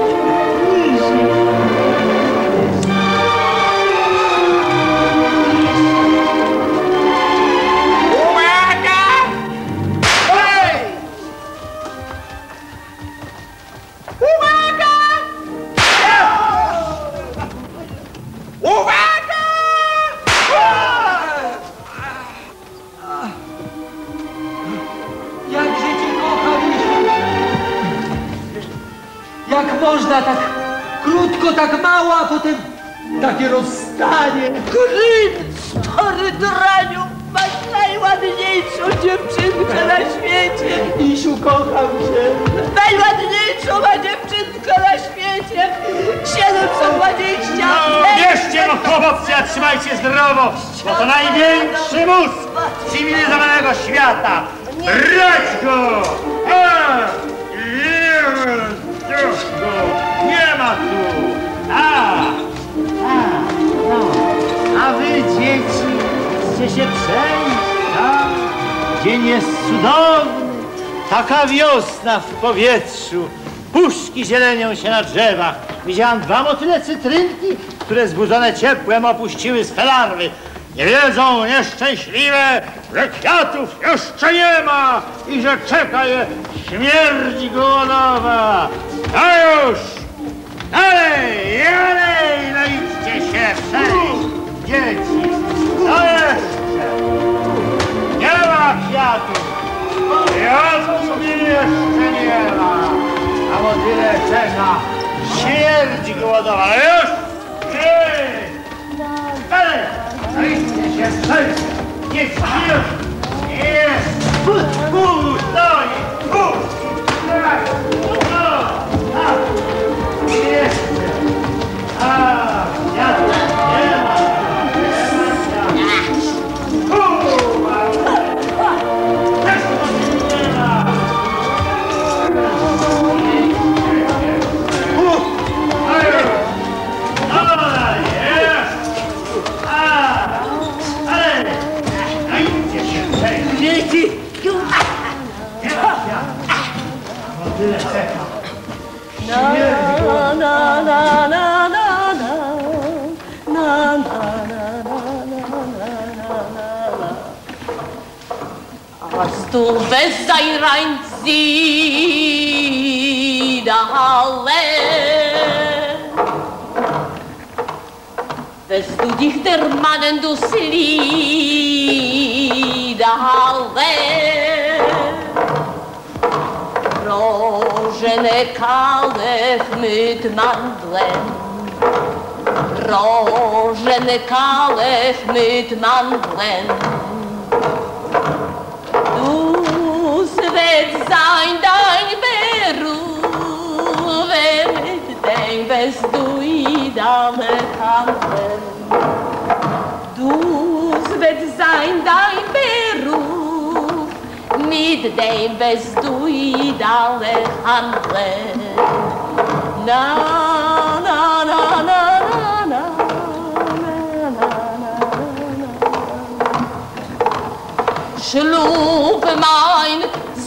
Uwaga! Hej! Uwaga! Uwaga! Jakże cię kocham, jak można tak krótko, tak mało, a potem takie rozstanie. Green, stary draniu, masz najładniejszą dziewczynkę na świecie. Isiu, kocham cię. Najładniejszą ma dziewczynkę na świecie. siedemset dwadzieścia. No, bierzcie no chłopcy, a trzymajcie zdrowo, bo to największy mózg cywilizowanego świata. Brać go! A! Jest go! Nie ma tu! A! A! No. A wy, dzieci, chcecie się przejść, tak? Dzień jest cudowny, taka wiosna w powietrzu. Puszki zielenią się na drzewach. Widziałam dwa motyle cytrynki, które zbudzone ciepłem opuściły swe larwy. Nie wiedzą nieszczęśliwe, że kwiatów jeszcze nie ma i że czeka je śmierć głodowa. No już! Dalej, dalej, no idźcie się przejść, dzieci. No jeszcze! Nie ma kwiatów! Kwiatów jeszcze nie ma! A motyle czeka śmierć głodowa. No już! Ty! Dalej! No idźcie się przejść! Nie śmierć! Nie! Fu, fu, stoi! Fu! Tak! No! Tak! Jeszcze! A! Kwiatów nie ma! Nie ma kwiatów! Fu! Też nie ma! Fu! A już! Dobra, jest! A! Ale! No idźcie się przejść! Dzieci! Nie ma kwiatów! Bo tyle czeka! Na, na, na, na, na, na, na. Na, na, na, na, na, na, na, na. Hast du bist ein rein Siederhalle? Wirst du dich der Mannen du Liederhalle? Mrożone kalew mit Mandlem, Rosen Kalef mit Mandeln. Dus wird sein dein Beruf, mit dem wirst du in alle Handeln. Dus wird sein dein Beruf, mit dem wirst du in alle Handeln. Na, na, na, na, na, na. Schlug mein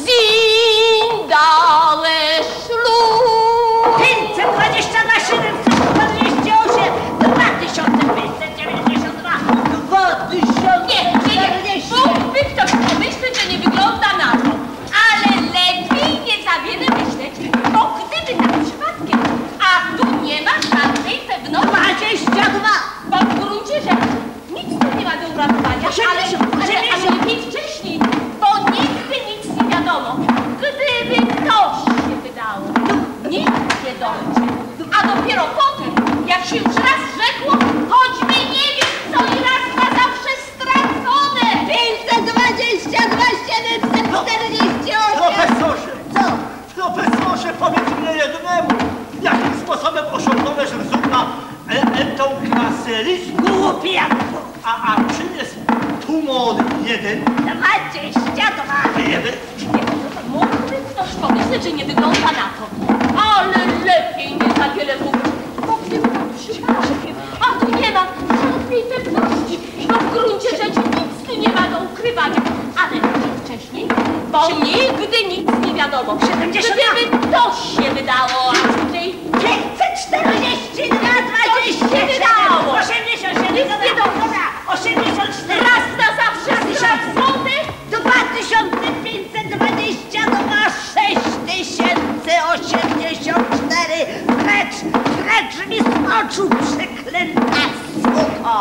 Sindale, schlug. pięćset dwadzieścia na siedemset czterdzieści osiem, dwa tysiące pięćset dziewięćdziesiąt dwa, dwa tysiące czterdzieści. Mógłby ktoś pomyśleć, że nie wygląda na to, ale lepiej nie za wiele myśleć, bo gdyby tak przypadkiem, a tu nie ma żadnej pewności. dwadzieścia dwa. Bo w gruncie rzeczy nic tu nie ma do uratowania, ale, ale, ale lepiej wcześniej, bo nigdy nic nie wiadomo. Gdyby to się wydało, nikt nie dojdzie. A dopiero potem, jak się już raz rzekło, choćby nie wiem co i raz na zawsze stracone. pięćset dwadzieścia dwa, siedemset czterdzieści osiem. Profesorze! Co? Profesorze, powiedz mnie jednemu, jakim sposobem osiągnąłeś rezultat entą klasę liczb? Głupia. A, a czym jest tumor jeden? dwadzieścia dwa. Jeden? Mógłby ktoś pomyśleć, że nie wygląda na to, ale lepiej nie za wiele mówić, bo gdyby tak przypadkiem, a tu nie ma żadnej pewności, bo w gruncie rzeczy nic tu nie ma do ukrywania, ale lepiej wcześniej, bo nigdy nic nie wiadomo. siedemdziesiąt dwa. Gdyby to się wydało, a tutaj pięćset czterdzieści dwa, dwadzieścia wydało. osiemdziesiąt siedem, Nic nie do- osiemdziesiąt cztery. raz na zawsze stracone. dwa tysiące pięćset dwadzieścia dwa, sześć tysięcy osiemdziesiąt cztery. Precz, precz mi z oczu, przeklęta suko.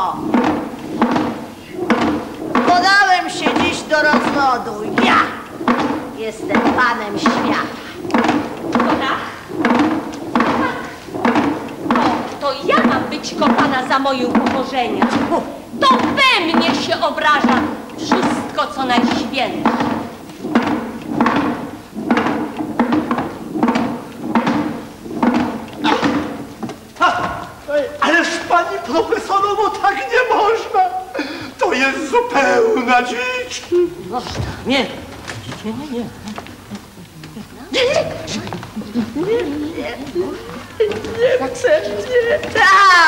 Podałem się dziś do rozwodu. Ja jestem panem świata. To tak? Tak. To, to ja mam być kopana za moje upokorzenia. To we mnie się obraża wszystko, co najświętsze. Ależ pani profesorowo, tak nie można! To jest zupełna dzicz! Można. Nie. Nie, nie, nie. Nie chcę, nie.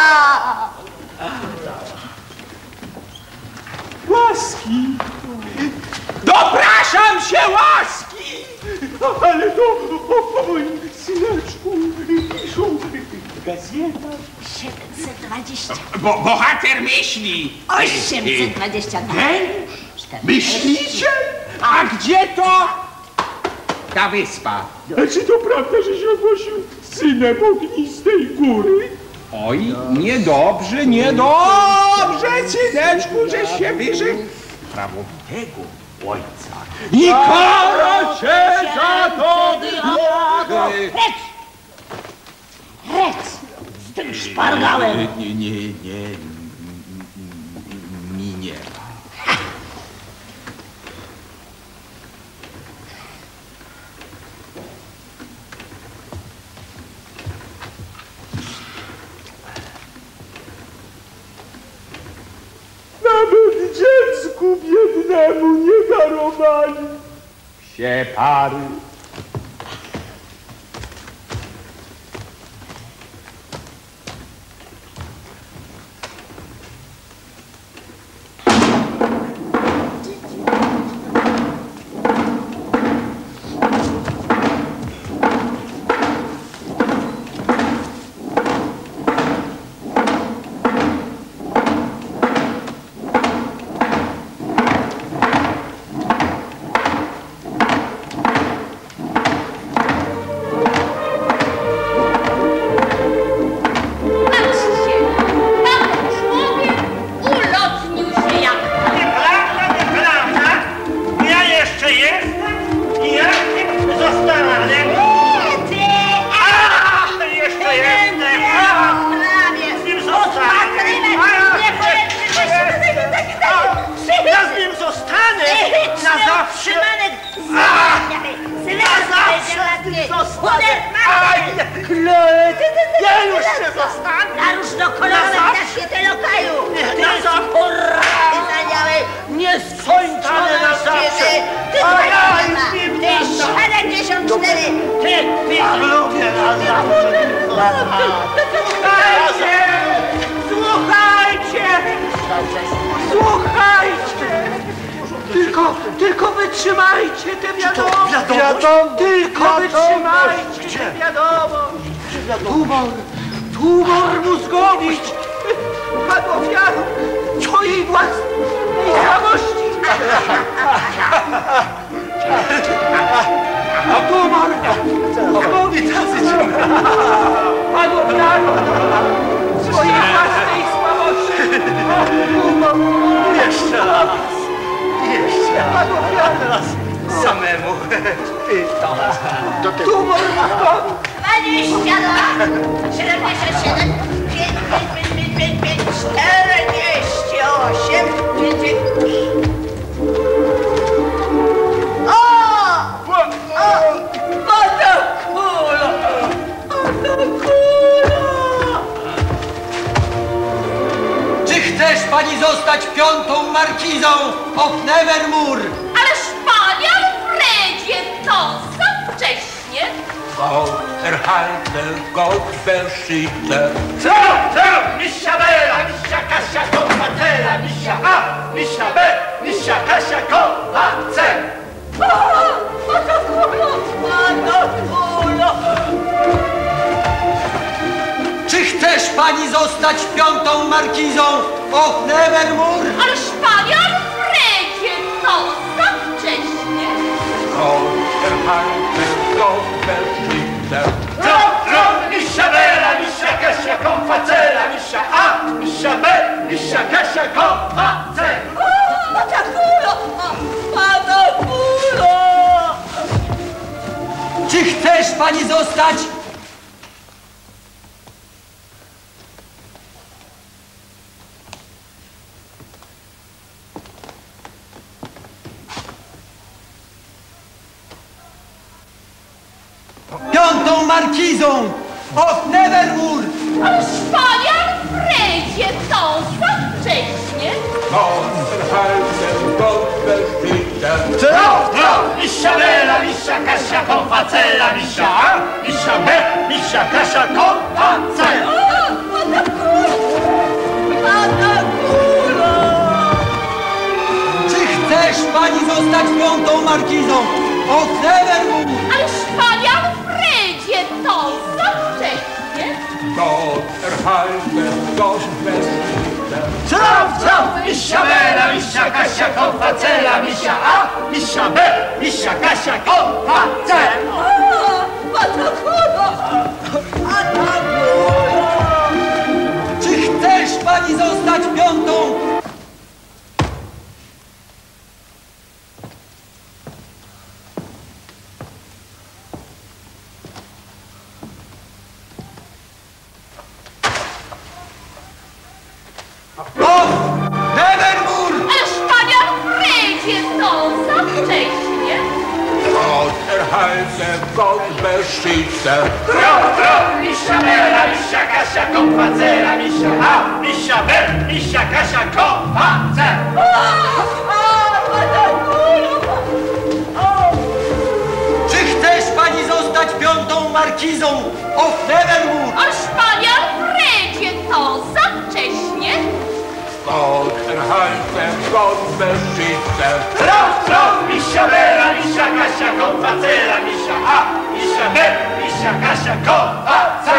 Łaski! Dopraszam się łaski! Ale to, o, oj, syneczku, piszą w gazetach. siedemset dwadzieścia. Bo bohater myśli. osiemset dwadzieścia dwa. Myślicie? A gdzie to? Ta wyspa. A czy to prawda, że się ogłosił synem ognistej góry? Oj, niedobrze, niedobrze, syneczku, żeś się wyżył prawowitego ojca. I kara cię za to! Precz! Precz! Z tym szpargałem! Nie, nie, nie, mi nie. Nawet dziecku biednemu nie darowali. Psie pary. Ja już się zostanę! Na różnokolorowe dasznie te lokaju! Ty kurwa, wspaniały, nieskończone na zawsze! szczyty! Ty A ja kurwa, już nie ty siedemdziesiąt cztery! Ty, ty! Ja lubię na zawsze! Słuchajcie! Słuchajcie! Słuchajcie! Tylko, tylko wytrzymajcie tę wiadomość. Wiadomość? Tylko wytrzymajcie Gdzie? tę wiadomość. Tumor, tumor mózgowy padł ofiarą twojej własnej chamości. A tumor mózgowy padł ofiarą swojej własnej słabości. Tumor. Jeszcze raz! Jeszcze raz! Samemu! Tumor mózgowy. dwadzieścia dwa, siedemdziesiąt siedem, pięć, pięć, pięć, pięć, pięć, czterdzieści osiem, pięćdziesiąt. O! O! Pada kula! Pada kula! Czy chcesz pani zostać piątą markizą of Nevermore? Ależ panie Alfredzie, to za wcześnie. Erhalter, Gottbeschützer. Co? Co? Misia Bela, misia Kasia, Kopatela, misia A, misia B, misia Kasia, Kopa, C. Pada kula! Pada kula! Czy chcesz pani zostać piątą markizą of Nevermore? Ależ panie Alfredzie, to za wcześnie. Erhalter, Gottbeschützer. Co? Co? Misia Bela, misia Kasia, Kopatela, misia A, misia B, misia Kasia, Kopa, C. Pada kula! Pada kula! Czy chcesz pani zostać piątą markizą of Nevermore? Ależ panie Alfredzie, to za wcześnie. Erhalter, Gottbeschützer. Co? Co? Misia Bela, misia Kasia, Kopatela, misia A, misia B, misia Kasia, Kopa, C. Pada kula! Pada kula! Czy chcesz pani zostać piątą markizą of Nevermore? Ależ panie Alfredzie, to za wcześnie. Erhalter, Gottbeschützer. Co? Co? Misia Bela, misia Kasia, Kopatela, misia A, misia B, misia Kasia, Kopa, C. Pada kula! Pada kula! Czy chcesz pani zostać piątą? Of Nevermore! Ależ panie Alfredzie, to za wcześnie. Erhalter, Gottbeschützer. Tro, tro, misia Bela, misia Kasia, Kopatela, misia A, misia B, misia Kasia, Kopa, C. Pada kula! Czy chcesz pani zostać piątą markizą of Nevermore? Ależ panie Alfredzie, to za wcześnie. Erhalter, Gottbeschützer. Tro, tro, misia Bela, misia Kasia, Kopatela, misia A, misia B, misia Kasia, Kopa, C.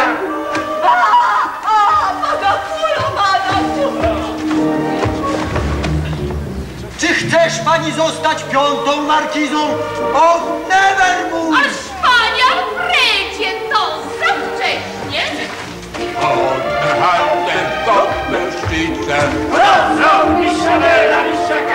Pada kula! Pada kula! Czy chcesz pani zostać piątą markizą of Nevermore? Ależ panie Alfredzie, to za wcześnie. Erhalter, Gottbeschützer. Tro, tro, misia Bela, misia